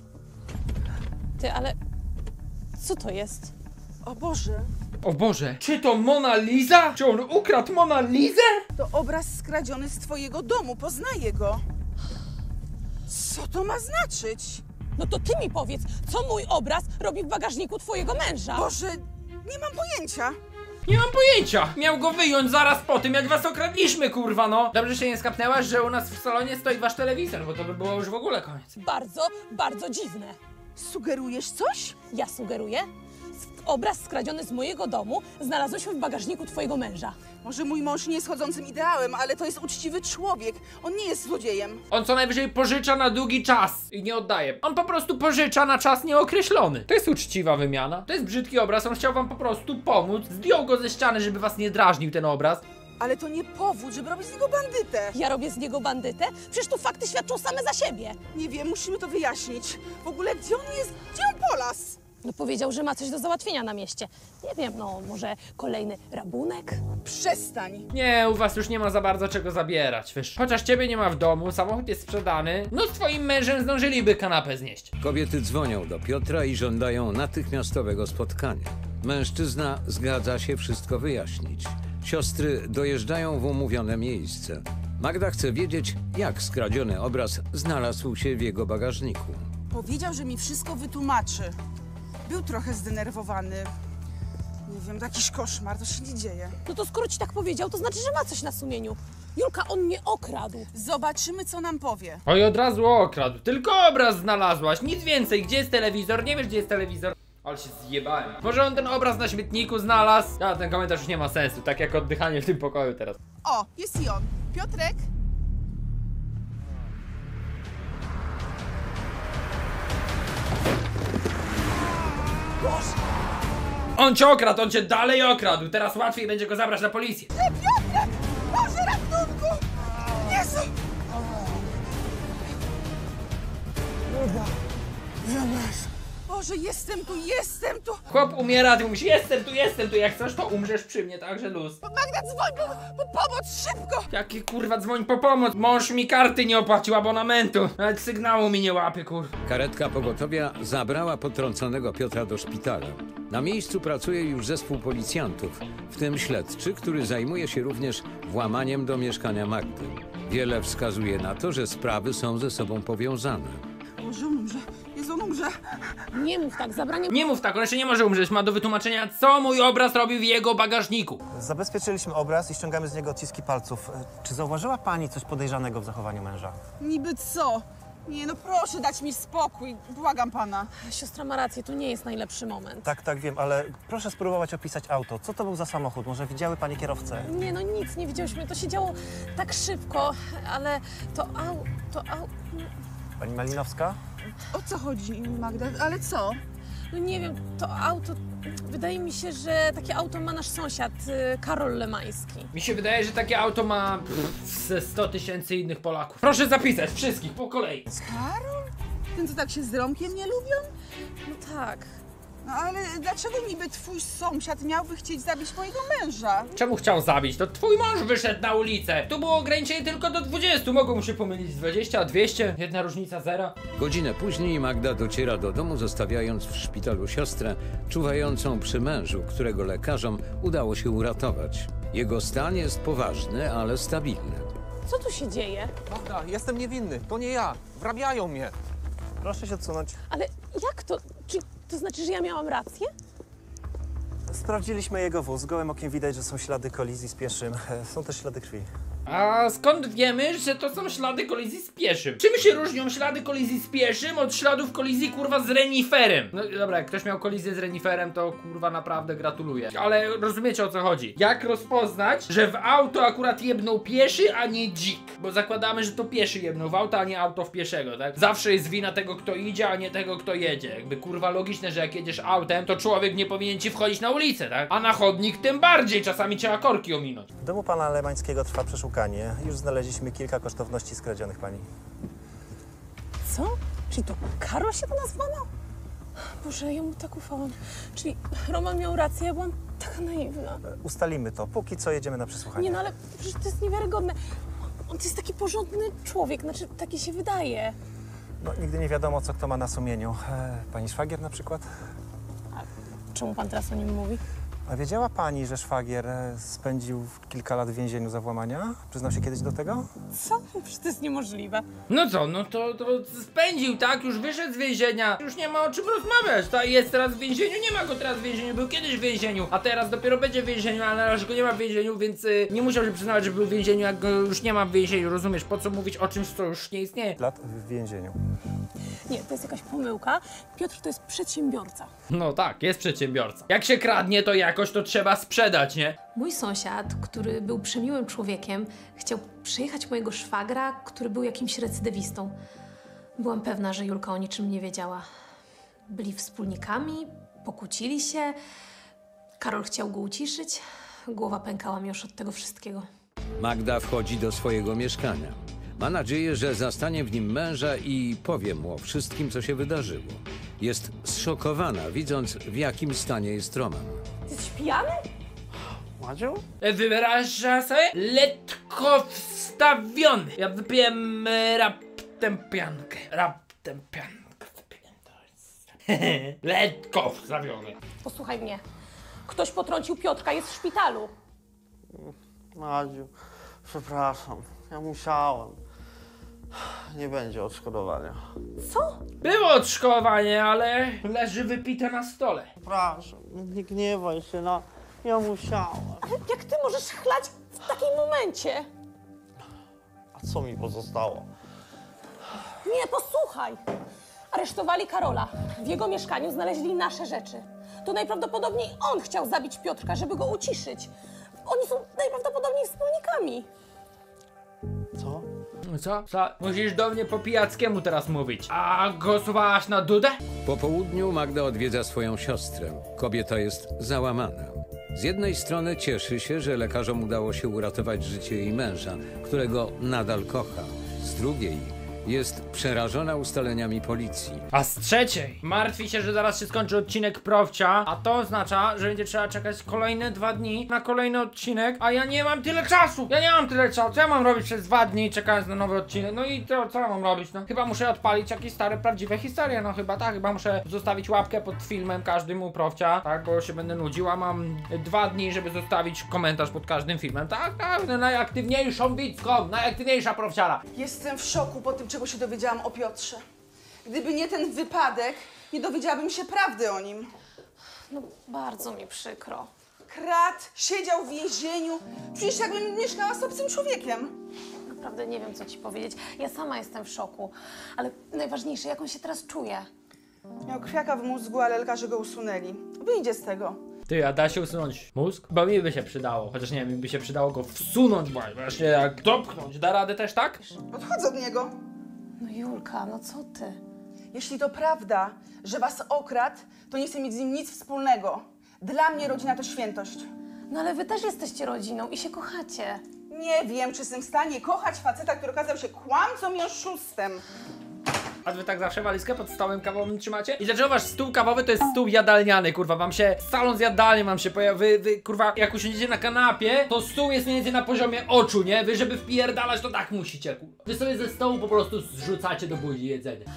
S4: Ty, ale co to jest?
S11: O Boże,
S1: O Boże, czy to Mona Lisa? Czy on ukradł Mona Lisę?
S11: to obraz skradziony z twojego domu. Poznaję go. Co to ma znaczyć?
S4: No to ty mi powiedz, co mój obraz robi w bagażniku twojego męża?
S11: Boże, nie mam pojęcia.
S1: Nie mam pojęcia! Miał go wyjąć zaraz po tym, jak was okradliśmy, kurwa, no! Dobrze się nie skapnęłaś, że u nas w salonie stoi wasz telewizor, bo to by było już w ogóle koniec.
S4: Bardzo, bardzo dziwne.
S11: Sugerujesz coś?
S4: Ja sugeruję? Obraz skradziony z mojego domu znalazłyśmy w bagażniku twojego męża.
S11: Może mój mąż nie jest chodzącym ideałem, ale to jest uczciwy człowiek. On nie jest złodziejem.
S1: On co najwyżej pożycza na długi czas i nie oddaje. On po prostu pożycza na czas nieokreślony. To jest uczciwa wymiana. To jest brzydki obraz, on chciał wam po prostu pomóc. Zdjął go ze ściany, żeby was nie drażnił ten obraz.
S11: Ale to nie powód, żeby robić z niego bandytę.
S4: Ja robię z niego bandytę? Przecież tu fakty świadczą same za siebie.
S11: Nie wiem, musimy to wyjaśnić. W ogóle gdzie on jest? Gdzie on polas?
S4: No powiedział, że ma coś do załatwienia na mieście. Nie wiem, no może kolejny rabunek?
S11: Przestań.
S1: Nie, u was już nie ma za bardzo czego zabierać, wiesz. Chociaż ciebie nie ma w domu, samochód jest sprzedany, no z twoim mężem zdążyliby kanapę znieść.
S2: Kobiety dzwonią do Piotra i żądają natychmiastowego spotkania. Mężczyzna zgadza się wszystko wyjaśnić. Siostry dojeżdżają w umówione miejsce. Magda chce wiedzieć, jak skradziony obraz znalazł się w jego bagażniku.
S11: Powiedział, że mi wszystko wytłumaczy. Był trochę zdenerwowany. Nie wiem, to jakiś koszmar, to się nie dzieje.
S4: No to skoro ci tak powiedział, to znaczy, że ma coś na sumieniu. Julka, on mnie okradł.
S11: Zobaczymy, co nam powie.
S1: Oj, od razu okradł. Tylko obraz znalazłaś, nic więcej. Gdzie jest telewizor? Nie wiesz, gdzie jest telewizor? Ale się zjebałem. Może on ten obraz na śmietniku znalazł? Ja, ten komentarz już nie ma sensu, tak jak oddychanie w tym pokoju teraz.
S11: O, jest i on. Piotrek?
S1: On cię okradł, on cię dalej okradł. Teraz łatwiej będzie go zabrać na policję.
S11: Nie, Piotrek! Boże, ratunku! Jezu! Boże, jestem tu, jestem tu!
S1: Chłop umiera, a ty mówisz, jestem tu, jestem tu. Jak chcesz, to umrzesz przy mnie, także luz.
S11: Magda, dzwoń po, po pomoc, szybko!
S1: Jaki kurwa dzwoń po pomoc? Mąż mi karty nie opłacił, abonamentu. Nawet sygnału mi nie łapie, kurwa.
S2: Karetka pogotowia zabrała potrąconego Piotra do szpitala. Na miejscu pracuje już zespół policjantów, w tym śledczy, który zajmuje się również włamaniem do mieszkania Magdy. Wiele wskazuje na to, że sprawy są ze sobą powiązane.
S11: Boże, on umrze. Jezu, on umrze.
S4: Nie mów tak, zabranie...
S1: Nie mów tak, on jeszcze nie może umrzeć. Ma do wytłumaczenia, co mój obraz robił w jego bagażniku.
S8: Zabezpieczyliśmy obraz i ściągamy z niego odciski palców. Czy zauważyła pani coś podejrzanego w zachowaniu męża?
S11: Niby co? Nie, no proszę dać mi spokój. Błagam pana.
S4: Siostra ma rację, to nie jest najlepszy moment.
S8: Tak, tak, wiem, ale proszę spróbować opisać auto. Co to był za samochód? Może widziały pani kierowcę?
S4: Nie, no nic nie widziałyśmy, to się działo tak szybko, ale to au... to au...
S8: Pani Malinowska?
S11: O co chodzi, Magda? Ale co?
S4: No nie wiem, to auto... Wydaje mi się, że takie auto ma nasz sąsiad, y, Karol Lemański.
S1: Mi się wydaje, że takie auto ma pff, ze sto tysięcy innych Polaków. Proszę zapisać wszystkich po kolei.
S11: Karol? Ten, co tak się z Romkiem nie lubią?
S4: No tak.
S11: No ale dlaczego niby twój sąsiad miałby chcieć zabić mojego męża?
S1: Czemu chciał zabić? To twój mąż wyszedł na ulicę. Tu było ograniczenie tylko do dwudziestu. Mogło mu się pomylić dwadzieścia, a dwieście. Jedna różnica, zero.
S2: Godzinę później Magda dociera do domu, zostawiając w szpitalu siostrę czuwającą przy mężu, którego lekarzom udało się uratować. Jego stan jest poważny, ale stabilny.
S4: Co tu się dzieje?
S6: Magda, jestem niewinny, to nie ja. Wrabiają mnie.
S8: Proszę się odsunąć.
S4: Ale jak to? Czy to znaczy, że ja miałam rację?
S8: Sprawdziliśmy jego wóz. Gołym okiem widać, że są ślady kolizji z pieszym. E, Są też ślady krwi.
S1: A skąd wiemy, że to są ślady kolizji z pieszym? Czym się różnią ślady kolizji z pieszym od śladów kolizji kurwa z reniferem? No dobra, jak ktoś miał kolizję z reniferem, to kurwa naprawdę gratuluję. Ale rozumiecie, o co chodzi? Jak rozpoznać, że w auto akurat jebnął pieszy, a nie dzik? Bo zakładamy, że to pieszy jebnął w auto, a nie auto w pieszego, tak? Zawsze jest wina tego, kto idzie, a nie tego, kto jedzie. Jakby kurwa logiczne, że jak jedziesz autem, to człowiek nie powinien ci wchodzić na ulicę, tak? A na chodnik tym bardziej, czasami trzeba korki ominąć.
S8: W domu pana Lemańskiego trwa przeszukanie. Już znaleźliśmy kilka kosztowności skradzionych pani.
S4: Co? Czyli to Karol się do nas włamał? Boże, ja mu tak ufałam. Czyli Roman miał rację, ja byłam taka naiwna.
S8: E, Ustalimy to. Póki co jedziemy na przesłuchanie.
S4: Nie no, ale przecież to jest niewiarygodne. On to jest taki porządny człowiek, znaczy taki się wydaje.
S8: No, nigdy nie wiadomo, co kto ma na sumieniu. E, Pani szwagier na przykład?
S4: Czemu pan teraz o nim mówi?
S8: A wiedziała pani, że szwagier e, spędził kilka lat w więzieniu za włamania? Przyznał się kiedyś do tego?
S4: Co? Przecież to jest niemożliwe.
S1: No co, no to, to spędził, tak? Już wyszedł z więzienia. Już nie ma o czym rozmawiać. Ta jest teraz w więzieniu, nie ma go teraz w więzieniu. Był kiedyś w więzieniu, a teraz dopiero będzie w więzieniu, ale na razie go nie ma w więzieniu, więc y, nie musiał się przyznawać, że był w więzieniu, jak go już nie ma w więzieniu. Rozumiesz, po co mówić o czymś, co już nie istnieje?
S8: Lat w więzieniu.
S4: Nie, to jest jakaś pomyłka. Piotr to jest przedsiębiorca.
S1: No tak, jest przedsiębiorca. Jak się kradnie, to jakoś to trzeba sprzedać, nie?
S3: Mój sąsiad, który był przemiłym człowiekiem, chciał przejechać mojego szwagra, który był jakimś recydywistą. Byłam pewna, że Julka o niczym nie wiedziała. Byli wspólnikami, pokłócili się. Karol chciał go uciszyć. Głowa pękała mi już od tego wszystkiego.
S2: Magda wchodzi do swojego mieszkania. Ma nadzieję, że zastanie w nim męża i powie mu o wszystkim, co się wydarzyło. Jest zszokowana, widząc, w jakim stanie jest Roman.
S4: Jesteś pijany?
S5: Madziu?
S1: Wyobraża sobie? Letko wstawiony. Ja wypiłem e, raptem piankę. Raptem piankę. Letko wstawiony.
S4: Posłuchaj mnie. Ktoś potrącił Piotrka, jest w szpitalu.
S5: Madziu, przepraszam. Ja musiałem. Nie będzie odszkodowania.
S4: Co?
S1: Było odszkodowanie, ale leży wypite na stole.
S5: Przepraszam, nie gniewaj się, no. Ja musiałem.
S4: Ale jak ty możesz chlać w takim momencie?
S5: A co mi pozostało?
S4: Nie, posłuchaj. Aresztowali Karola. W jego mieszkaniu znaleźli nasze rzeczy. To najprawdopodobniej on chciał zabić Piotrka, żeby go uciszyć. Oni są najprawdopodobniej wspólnikami.
S5: Co?
S1: Co? Co? Musisz do mnie po pijackiemu teraz mówić. A głosowałaś na Dudę?
S2: Po południu Magda odwiedza swoją siostrę. Kobieta jest załamana. Z jednej strony cieszy się, że lekarzom udało się uratować życie jej męża, którego nadal kocha. Z drugiej jest przerażona ustaleniami policji.
S1: A z trzeciej martwi się, że zaraz się skończy odcinek Profcia, a to oznacza, że będzie trzeba czekać kolejne dwa dni na kolejny odcinek, a ja nie mam tyle czasu! Ja nie mam tyle czasu, co ja mam robić przez dwa dni czekając na nowy odcinek? No i to, co ja mam robić, no? Chyba muszę odpalić jakieś stare, prawdziwe historie, no chyba tak, chyba muszę zostawić łapkę pod filmem każdym u Profcia, tak, bo się będę nudził, a mam dwa dni, żeby zostawić komentarz pod każdym filmem, tak, tak, najaktywniejszą widzką, najaktywniejsza Profciara.
S11: Jestem w szoku po tym, czego się dowiedziałam o Piotrze. Gdyby nie ten wypadek, nie dowiedziałabym się prawdy o nim.
S3: No, bardzo mi przykro.
S11: Kradł, siedział w więzieniu. Przecież jakbym mieszkała z obcym człowiekiem.
S3: Naprawdę nie wiem, co ci powiedzieć. Ja sama jestem w szoku. Ale najważniejsze, jak on się teraz czuje.
S11: Miał krwiaka w mózgu, ale lekarze go usunęli. Wyjdzie z tego.
S1: Ty, a da się usunąć mózg? Bo mi by się przydało, chociaż nie wiem, mi by się przydało go wsunąć, właśnie jak dopchnąć. Da radę też tak?
S11: Odchodzę od niego.
S3: No Julka, no co ty?
S11: Jeśli to prawda, że was okradł, to nie chcę mieć z nim nic wspólnego. Dla mnie rodzina to świętość.
S3: No ale wy też jesteście rodziną i się kochacie.
S11: Nie wiem, czy jestem w stanie kochać faceta, który okazał się kłamcą i oszustem.
S1: A wy tak zawsze walizkę pod stołem kawowym trzymacie? I dlaczego wasz stół kawowy to jest stół jadalniany, kurwa? Wam się salon z jadalni wam się pojawia, wy, wy, kurwa, jak usiądziecie na kanapie, to stół jest mniej więcej na poziomie oczu, nie? Wy, żeby wpierdalać, to tak musicie, kurwa. Wy sobie ze stołu po prostu zrzucacie do buzi jedzenie.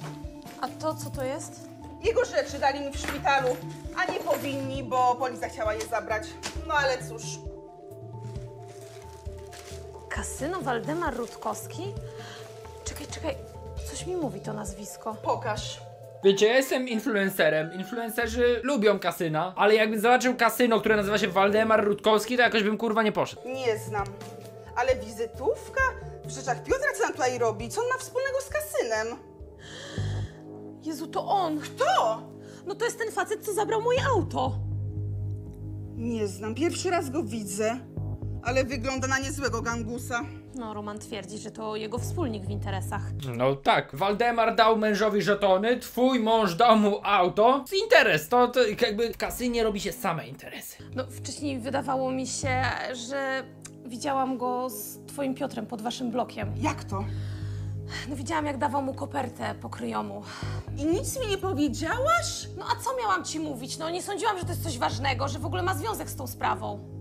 S3: A to co to jest?
S11: Jego rzeczy dali mi w szpitalu, a nie powinni, bo policja chciała je zabrać. No ale cóż.
S3: Kasyno Waldemar Rutkowski? Czekaj, czekaj, coś mi mówi to nazwisko.
S11: Pokaż.
S1: Wiecie, ja jestem influencerem. Influencerzy lubią kasyna, ale jakbym zobaczył kasyno, które nazywa się Waldemar Rutkowski, to jakoś bym kurwa nie poszedł.
S11: Nie znam. Ale wizytówka? W rzeczach Piotra co on tutaj robi? Co on ma wspólnego z kasynem?
S3: Jezu, to on!
S11: Kto?
S3: No to jest ten facet, co zabrał moje auto.
S11: Nie znam. Pierwszy raz go widzę. Ale wygląda na niezłego gangusa.
S3: No, Roman twierdzi, że to jego wspólnik w interesach.
S1: No tak, Waldemar dał mężowi żetony, twój mąż dał mu auto. Z interes, to, to jakby w kasynie robi się same interesy.
S3: No, wcześniej wydawało mi się, że widziałam go z twoim Piotrem pod waszym blokiem.
S11: Jak to?
S3: No, widziałam, jak dawał mu kopertę pokryjomu.
S11: I nic mi nie powiedziałaś?
S3: No, a co miałam ci mówić? No, nie sądziłam, że to jest coś ważnego, że w ogóle ma związek z tą sprawą.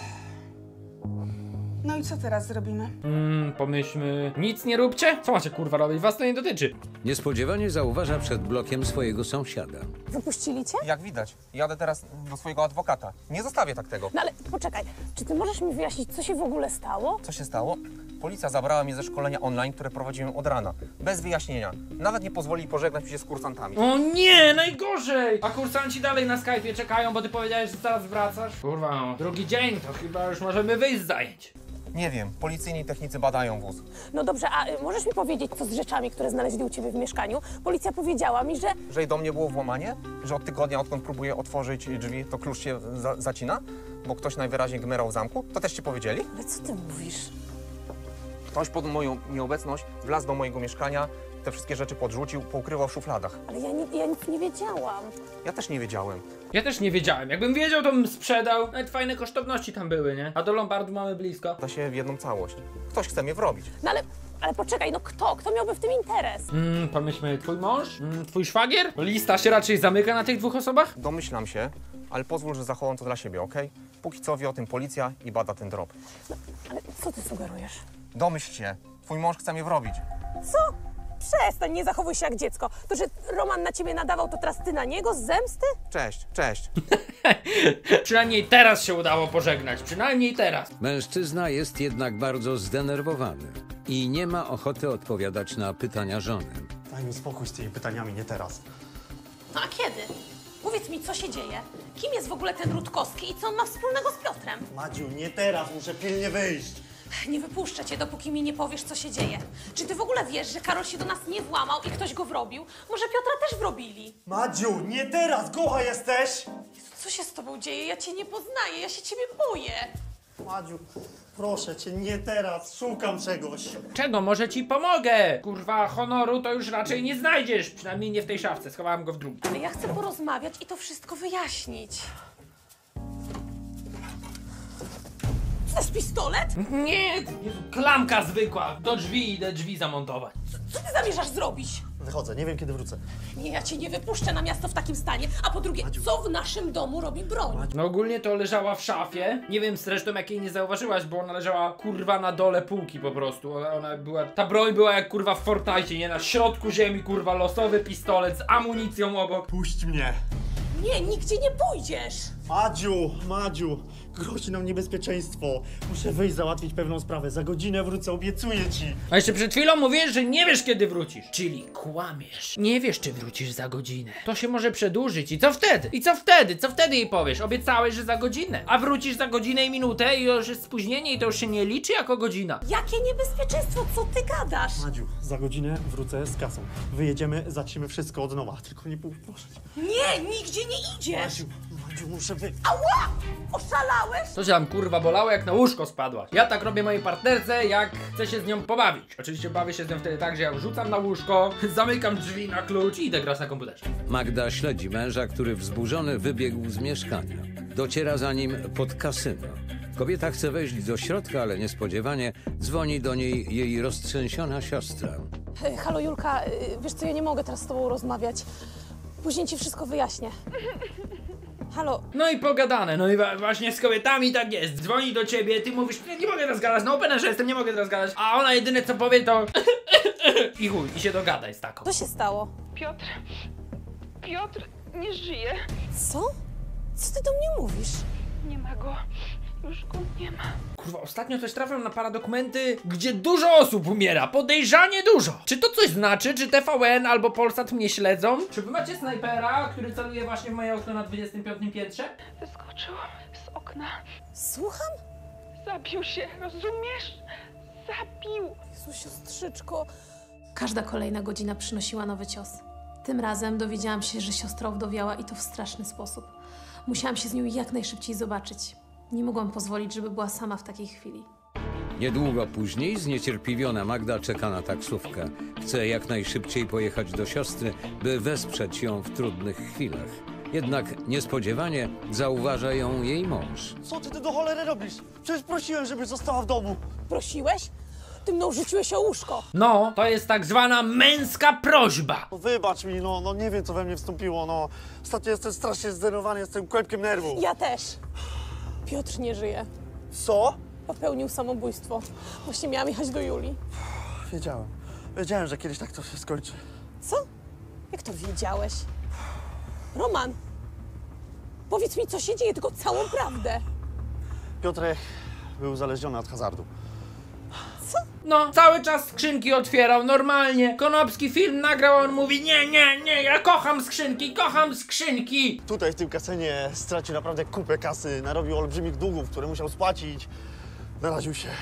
S11: No i co teraz zrobimy?
S1: Hmm, pomyślmy... Nic nie róbcie? Co macie kurwa robić? Was to nie dotyczy.
S2: Niespodziewanie zauważa przed blokiem swojego sąsiada.
S3: Wypuścili cię?
S6: Jak widać, jadę teraz do swojego adwokata. Nie zostawię tak tego.
S3: No ale poczekaj, czy ty możesz mi wyjaśnić, co się w ogóle stało?
S6: Co się stało? Policja zabrała mnie ze szkolenia online, które prowadziłem od rana. Bez wyjaśnienia. Nawet nie pozwoli pożegnać mi się z kursantami.
S1: O nie, najgorzej! A kursanci dalej na Skype'ie czekają, bo ty powiedziałeś, że zaraz wracasz. Kurwa, no, drugi dzień, to chyba już możemy wyjść z zajęć.
S6: Nie wiem, policyjni technicy badają wóz.
S3: No dobrze, a y, możesz mi powiedzieć, co z rzeczami, które znaleźli u ciebie w mieszkaniu? Policja powiedziała mi, że...
S6: Że i do mnie było włamanie? Że od tygodnia, odkąd próbuję otworzyć drzwi, to klucz się za zacina? Bo ktoś najwyraźniej gmerał w zamku? To też ci powiedzieli?
S3: Ale co ty mówisz?
S6: Ktoś pod moją nieobecność wlazł do mojego mieszkania, te wszystkie rzeczy podrzucił, poukrywał w szufladach.
S3: Ale ja, ni ja nic nie wiedziałam.
S6: Ja też nie wiedziałem.
S1: Ja też nie wiedziałem. Jakbym wiedział, to bym sprzedał. Nawet fajne kosztowności tam były, nie? A do Lombardu mamy blisko.
S6: Da się w jedną całość. Ktoś chce mnie wrobić.
S3: No ale, ale poczekaj, no kto? Kto miałby w tym interes?
S1: Mm, pomyślmy, twój mąż? Mm, twój szwagier? Lista się raczej zamyka na tych dwóch osobach?
S6: Domyślam się, ale pozwól, że zachowam to dla siebie, okej? Póki co wie o tym policja i bada ten drop.
S3: No, ale co ty sugerujesz?
S6: Domyśl się, twój mąż chce mnie wrobić.
S3: Co? Przestań, nie zachowuj się jak dziecko. To, że Roman na ciebie nadawał, to teraz ty na niego z zemsty?
S6: Cześć, cześć.
S1: Przynajmniej teraz się udało pożegnać. Przynajmniej teraz.
S2: Mężczyzna jest jednak bardzo zdenerwowany i nie ma ochoty odpowiadać na pytania żony.
S5: Daj mi spokój z tymi pytaniami, nie teraz.
S3: No a kiedy? Powiedz mi, co się dzieje? Kim jest w ogóle ten Rutkowski i co on ma wspólnego z Piotrem?
S5: Madziu, nie teraz, muszę pilnie wyjść.
S3: Nie wypuszczę cię, dopóki mi nie powiesz, co się dzieje. Czy ty w ogóle wiesz, że Karol się do nas nie włamał i ktoś go wrobił? Może Piotra też wrobili?
S5: Madziu, nie teraz, głucha jesteś!
S3: Jezu, co się z tobą dzieje? Ja cię nie poznaję, ja się ciebie boję.
S5: Madziu, proszę cię, nie teraz, szukam czegoś.
S1: Czego? Może ci pomogę? Kurwa, honoru to już raczej nie znajdziesz. Przynajmniej nie w tej szafce. Schowałem go w drugiej.
S3: Ale ja chcę porozmawiać i to wszystko wyjaśnić. To jest pistolet?
S1: Nie, Jezu, klamka zwykła. Do drzwi idę drzwi zamontować.
S3: Co ty zamierzasz zrobić?
S5: Wychodzę, nie wiem kiedy wrócę.
S3: Nie, ja cię nie wypuszczę na miasto w takim stanie. A po drugie, co w naszym domu robi broń?
S1: No ogólnie to leżała w szafie. Nie wiem zresztą jak jej nie zauważyłaś, bo ona leżała kurwa na dole półki po prostu. Ona, ona była, ta broń była jak kurwa w Fortnite, nie? Na środku ziemi kurwa losowy pistolet z amunicją obok.
S5: Puść mnie.
S3: Nie, nigdzie nie pójdziesz.
S5: Madziu, Madziu, grozi nam niebezpieczeństwo. Muszę wyjść załatwić pewną sprawę. Za godzinę wrócę, obiecuję ci.
S1: A jeszcze przed chwilą mówiłeś, że nie wiesz kiedy wrócisz. Czyli kłamiesz. Nie wiesz czy wrócisz za godzinę. To się może przedłużyć i co wtedy? I co wtedy? Co wtedy jej powiesz? Obiecałeś, że za godzinę. A wrócisz za godzinę i minutę i już jest spóźnienie i to już się nie liczy jako godzina.
S3: Jakie niebezpieczeństwo? Co ty gadasz?
S5: Madziu, za godzinę wrócę z kasą. Wyjedziemy, zaczniemy wszystko od nowa. Tylko nie pójdź, proszę cię.
S3: Nie, nigdzie nie idziesz.
S5: Madziu, Madziu, muszę wyjść.
S3: Ała! Oszalałeś?
S1: To się tam kurwa bolało jak na łóżko spadłaś. Ja tak robię mojej partnerce jak chcę się z nią pobawić. Oczywiście bawię się z nią wtedy tak, że ja wrzucam na łóżko, zamykam drzwi na klucz i idę grać na komputerze.
S2: Magda śledzi męża, który wzburzony wybiegł z mieszkania. Dociera za nim pod kasyno. Kobieta chce wejść do środka, ale niespodziewanie dzwoni do niej jej roztrzęsiona siostra.
S3: Hej, halo Julka, wiesz co, ja nie mogę teraz z tobą rozmawiać. Później ci wszystko wyjaśnię. Halo.
S1: No i pogadane, no i właśnie z kobietami tak jest. Dzwoni do ciebie, ty mówisz, nie, nie mogę teraz gadać, no openerze jestem, nie mogę teraz gadać. A ona jedyne co powie to i chuj, i się dogadaj z taką.
S3: Co się stało?
S12: Piotr, Piotr nie żyje.
S3: Co? Co ty do mnie mówisz?
S12: Nie ma go. Już go nie ma.
S1: Kurwa, ostatnio też trafiam na paradokumenty, gdzie dużo osób umiera. Podejrzanie dużo. Czy to coś znaczy? Czy T V N albo Polsat mnie śledzą? Czy wy macie snajpera, który celuje właśnie w moje okno na dwudziestym piątym piętrze?
S12: Wyskoczył z okna.
S4: Słucham?
S12: Zabił się, rozumiesz? Zabił.
S4: Jezu, siostrzyczko.
S3: Każda kolejna godzina przynosiła nowy cios. Tym razem dowiedziałam się, że siostra owdowiała i to w straszny sposób. Musiałam się z nią jak najszybciej zobaczyć. Nie mogłam pozwolić, żeby była sama w takiej chwili.
S2: Niedługo później zniecierpliwiona Magda czeka na taksówkę. Chce jak najszybciej pojechać do siostry, by wesprzeć ją w trudnych chwilach. Jednak niespodziewanie zauważa ją jej mąż.
S5: Co ty, ty do cholery robisz? Przecież prosiłem, żebyś została w domu.
S4: Prosiłeś? Ty mną rzuciłeś o łóżko.
S1: No, to jest tak zwana męska prośba.
S5: No wybacz mi, no, no nie wiem, co we mnie wstąpiło, no. Ostatnio jestem strasznie zdenerwowany, jestem kłębkiem nerwów.
S4: Ja też. Piotr nie żyje.
S5: Co?
S4: Popełnił samobójstwo. Właśnie miałam jechać do Julii.
S5: Wiedziałem. Wiedziałem, że kiedyś tak to się skończy.
S4: Co? Jak to wiedziałeś? Roman, powiedz mi, co się dzieje, tylko całą prawdę.
S5: Piotrek był uzależniony od hazardu.
S4: Co?
S1: No, cały czas skrzynki otwierał, normalnie. Konopski film nagrał, on mówi nie, nie, nie, ja kocham skrzynki, kocham skrzynki.
S5: Tutaj w tym kasenie stracił naprawdę kupę kasy, narobił olbrzymich długów, które musiał spłacić. Naraził się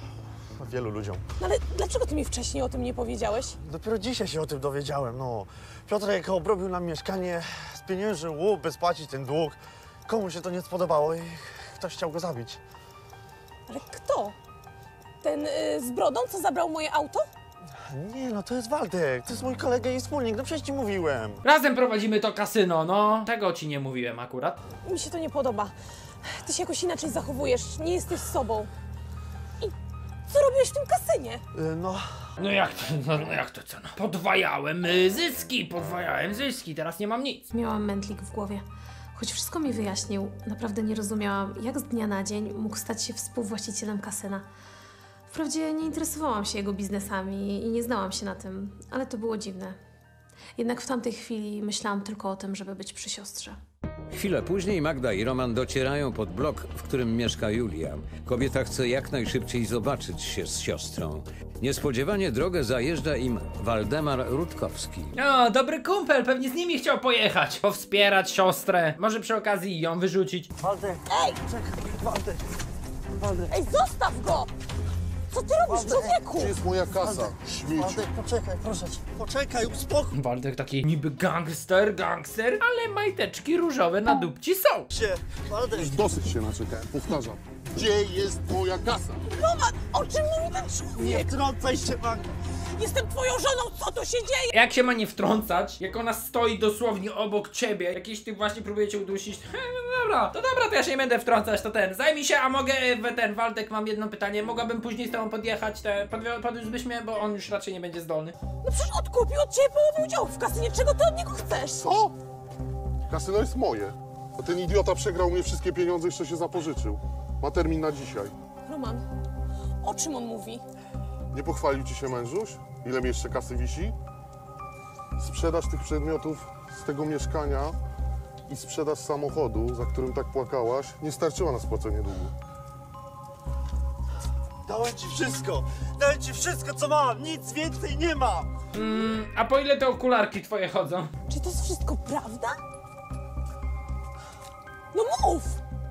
S5: wielu ludziom.
S4: No ale dlaczego ty mi wcześniej o tym nie powiedziałeś?
S5: Dopiero dzisiaj się o tym dowiedziałem, no. Piotrek obrobił nam mieszkanie, spieniężył łup, by spłacić ten dług. Komu się to nie spodobało i ktoś chciał go zabić.
S4: Ale kto? Ten y, z brodą, co zabrał moje auto?
S5: Nie, no to jest Waldek, to jest mój kolega i wspólnik, no przecież ci mówiłem.
S1: Razem prowadzimy to kasyno, no. Tego ci nie mówiłem akurat.
S4: Mi się to nie podoba. Ty się jakoś inaczej zachowujesz, nie jesteś sobą. I co robiłeś w tym kasynie?
S5: Y, no...
S1: No jak to, no, no jak to co, no. Podwajałem y, zyski, podwajałem zyski, teraz nie mam nic.
S3: Miałam mętlik w głowie. Choć wszystko mi wyjaśnił, naprawdę nie rozumiałam, jak z dnia na dzień mógł stać się współwłaścicielem kasyna. Wprawdzie nie interesowałam się jego biznesami i nie znałam się na tym, ale to było dziwne. Jednak w tamtej chwili myślałam tylko o tym, żeby być przy siostrze.
S2: Chwilę później Magda i Roman docierają pod blok, w którym mieszka Julia. Kobieta chce jak najszybciej zobaczyć się z siostrą. Niespodziewanie drogę zajeżdża im Waldemar Rutkowski.
S1: O, dobry kumpel, pewnie z nimi chciał pojechać. Powspierać siostrę, może przy okazji ją wyrzucić.
S5: Waldek,
S4: Ej!
S5: czekaj, Waldek, Waldek.
S4: Ej, zostaw go! Co ty robisz, człowieku?
S10: Gdzie jest moja kasa? Śmieci.
S5: Waldek, poczekaj, proszę cię. Poczekaj, uspokój
S1: Waldek taki niby gangster, gangster, ale majteczki różowe na dupci są.
S5: się. Waldek.
S10: Już dosyć się naczekałem. Powtarzam. Gdzie jest moja kasa?
S4: Roman, o czym mówi ten człowiek?
S5: Nie wtrącaj się, Magda.
S4: Jestem twoją żoną, co tu się dzieje?
S1: Jak się ma nie wtrącać, jak ona stoi dosłownie obok ciebie, jakiś ty właśnie próbujecie udusić. He, no dobra, to dobra, to ja się nie będę wtrącać, to ten. Zajmij się, a mogę, w ten, Waldek, mam jedno pytanie. Mogłabym później z tobą podjechać, te, podwi- podwiózłbyś mnie, bo on już raczej nie będzie zdolny.
S4: No przecież odkupił od ciebie połowę udziałów w kasynie, czego ty od niego chcesz?
S10: Co? Kasyno jest moje. A ten idiota przegrał mnie wszystkie pieniądze, jeszcze się zapożyczył. Ma termin na dzisiaj.
S4: Roman, o czym on mówi?
S10: Nie pochwalił ci się mężuś? Ile mi jeszcze kasy wisi? Sprzedaż tych przedmiotów z tego mieszkania i sprzedaż samochodu, za którym tak płakałaś, nie starczyła na spłacenie długu.
S5: Dałem ci wszystko. Dałem ci wszystko, co mam. Nic więcej nie mam.
S1: Mm, a po ile te okularki twoje chodzą?
S4: Czy to jest wszystko prawda? No mów!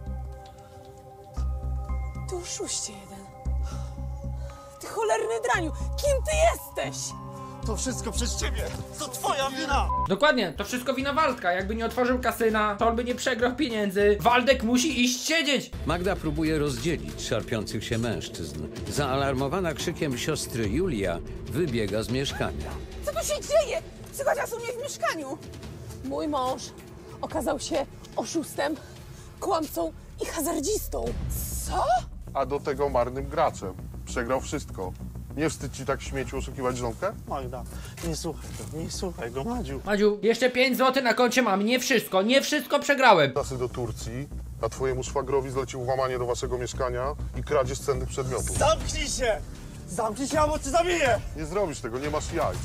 S4: Ty oszuście jeden. Ty cholerny draniu, kim ty jesteś?
S5: To wszystko przez ciebie. To twoja wina.
S1: Dokładnie, to wszystko wina Waldka. Jakby nie otworzył kasyna, to on by nie przegrał pieniędzy. Waldek musi iść siedzieć.
S2: Magda próbuje rozdzielić szarpiących się mężczyzn. Zaalarmowana krzykiem siostry Julia wybiega z mieszkania.
S4: Co tu się dzieje? Psychociarz u mnie w mieszkaniu. Mój mąż okazał się oszustem, kłamcą i hazardzistą. Co?
S10: A do tego marnym graczem. Przegrał wszystko. Nie wstyd ci tak śmieci oszukiwać żonkę?
S5: Magda, nie słuchaj go, nie słuchaj go, Madziu.
S1: Madziu, jeszcze pięć złotych na koncie mam, nie wszystko, nie wszystko przegrałem.
S10: Trasy do Turcji, a twojemu szwagrowi zlecił włamanie do waszego mieszkania i kradzież cennych przedmiotów.
S5: Zamknij się! Zamknij się, albo cię zabiję!
S10: Nie zrobisz tego, nie masz jaj.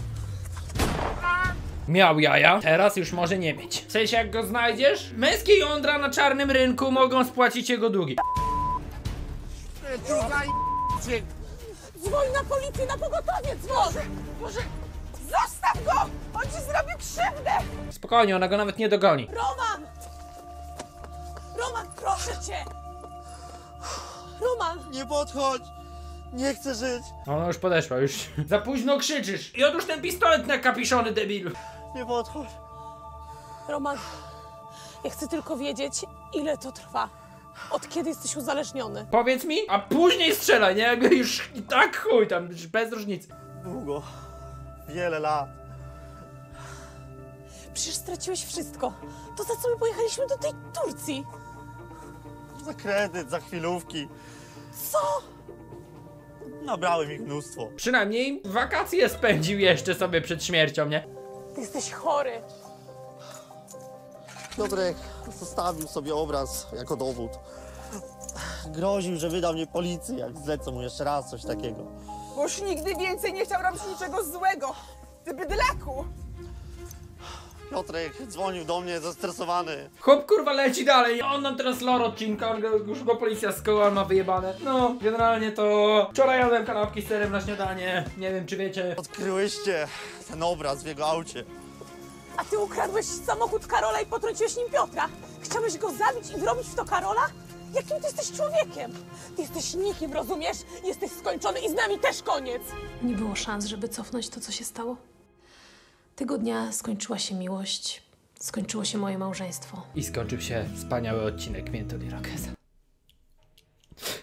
S1: Miał jaja, teraz już może nie mieć. W sensie jak go znajdziesz, męskie jądra na czarnym rynku mogą spłacić jego długi.
S5: Słuchaj,
S4: Dzwoń na policję, na pogotowie, dzwoń!
S11: Boże, zostaw go! On ci zrobi krzywdę!
S1: Spokojnie, ona go nawet nie dogoni.
S4: Roman! Roman, proszę cię! Roman!
S5: nie podchodź! Nie chcę żyć!
S1: Ona już podeszła, już za późno krzyczysz. I odłóż ten pistolet na kapiszony, debilu.
S5: Nie podchodź!
S4: Roman, ja chcę tylko wiedzieć, ile to trwa. Od kiedy jesteś uzależniony?
S1: Powiedz mi, a później strzelaj, nie? Jakby już i tak chuj tam, już bez różnicy.
S5: Długo. Wiele lat.
S4: Przecież straciłeś wszystko. To za co my pojechaliśmy do tej Turcji?
S5: Za kredyt, za chwilówki.
S4: Co?
S5: Nabrałem ich mnóstwo.
S1: Przynajmniej wakacje spędził jeszcze sobie przed śmiercią, nie?
S4: Ty jesteś chory.
S5: Piotrek zostawił sobie obraz jako dowód. Groził, że wyda mnie policji, jak zlecę mu jeszcze raz coś takiego.
S11: Bo już nigdy więcej nie chciał robić niczego złego. Ty bydlaku!
S5: Piotrek dzwonił do mnie zestresowany.
S1: Chłop kurwa leci dalej, on nam teraz lore odcinka, on go, już go policja z koła ma wyjebane. No, generalnie to wczoraj jadłem kanapki z serem na śniadanie, nie wiem czy wiecie.
S5: Odkryłyście ten obraz w jego aucie.
S4: A ty ukradłeś samochód Karola i potrąciłeś nim Piotra. Chciałeś go zabić i wrobić w to Karola? Jakim ty jesteś człowiekiem? Ty jesteś nikim, rozumiesz? Jesteś skończony i z nami też koniec.
S3: Nie było szans, żeby cofnąć to, co się stało. Tego dnia skończyła się miłość, skończyło się moje małżeństwo.
S1: I skończył się wspaniały odcinek Miętoli Rokesa.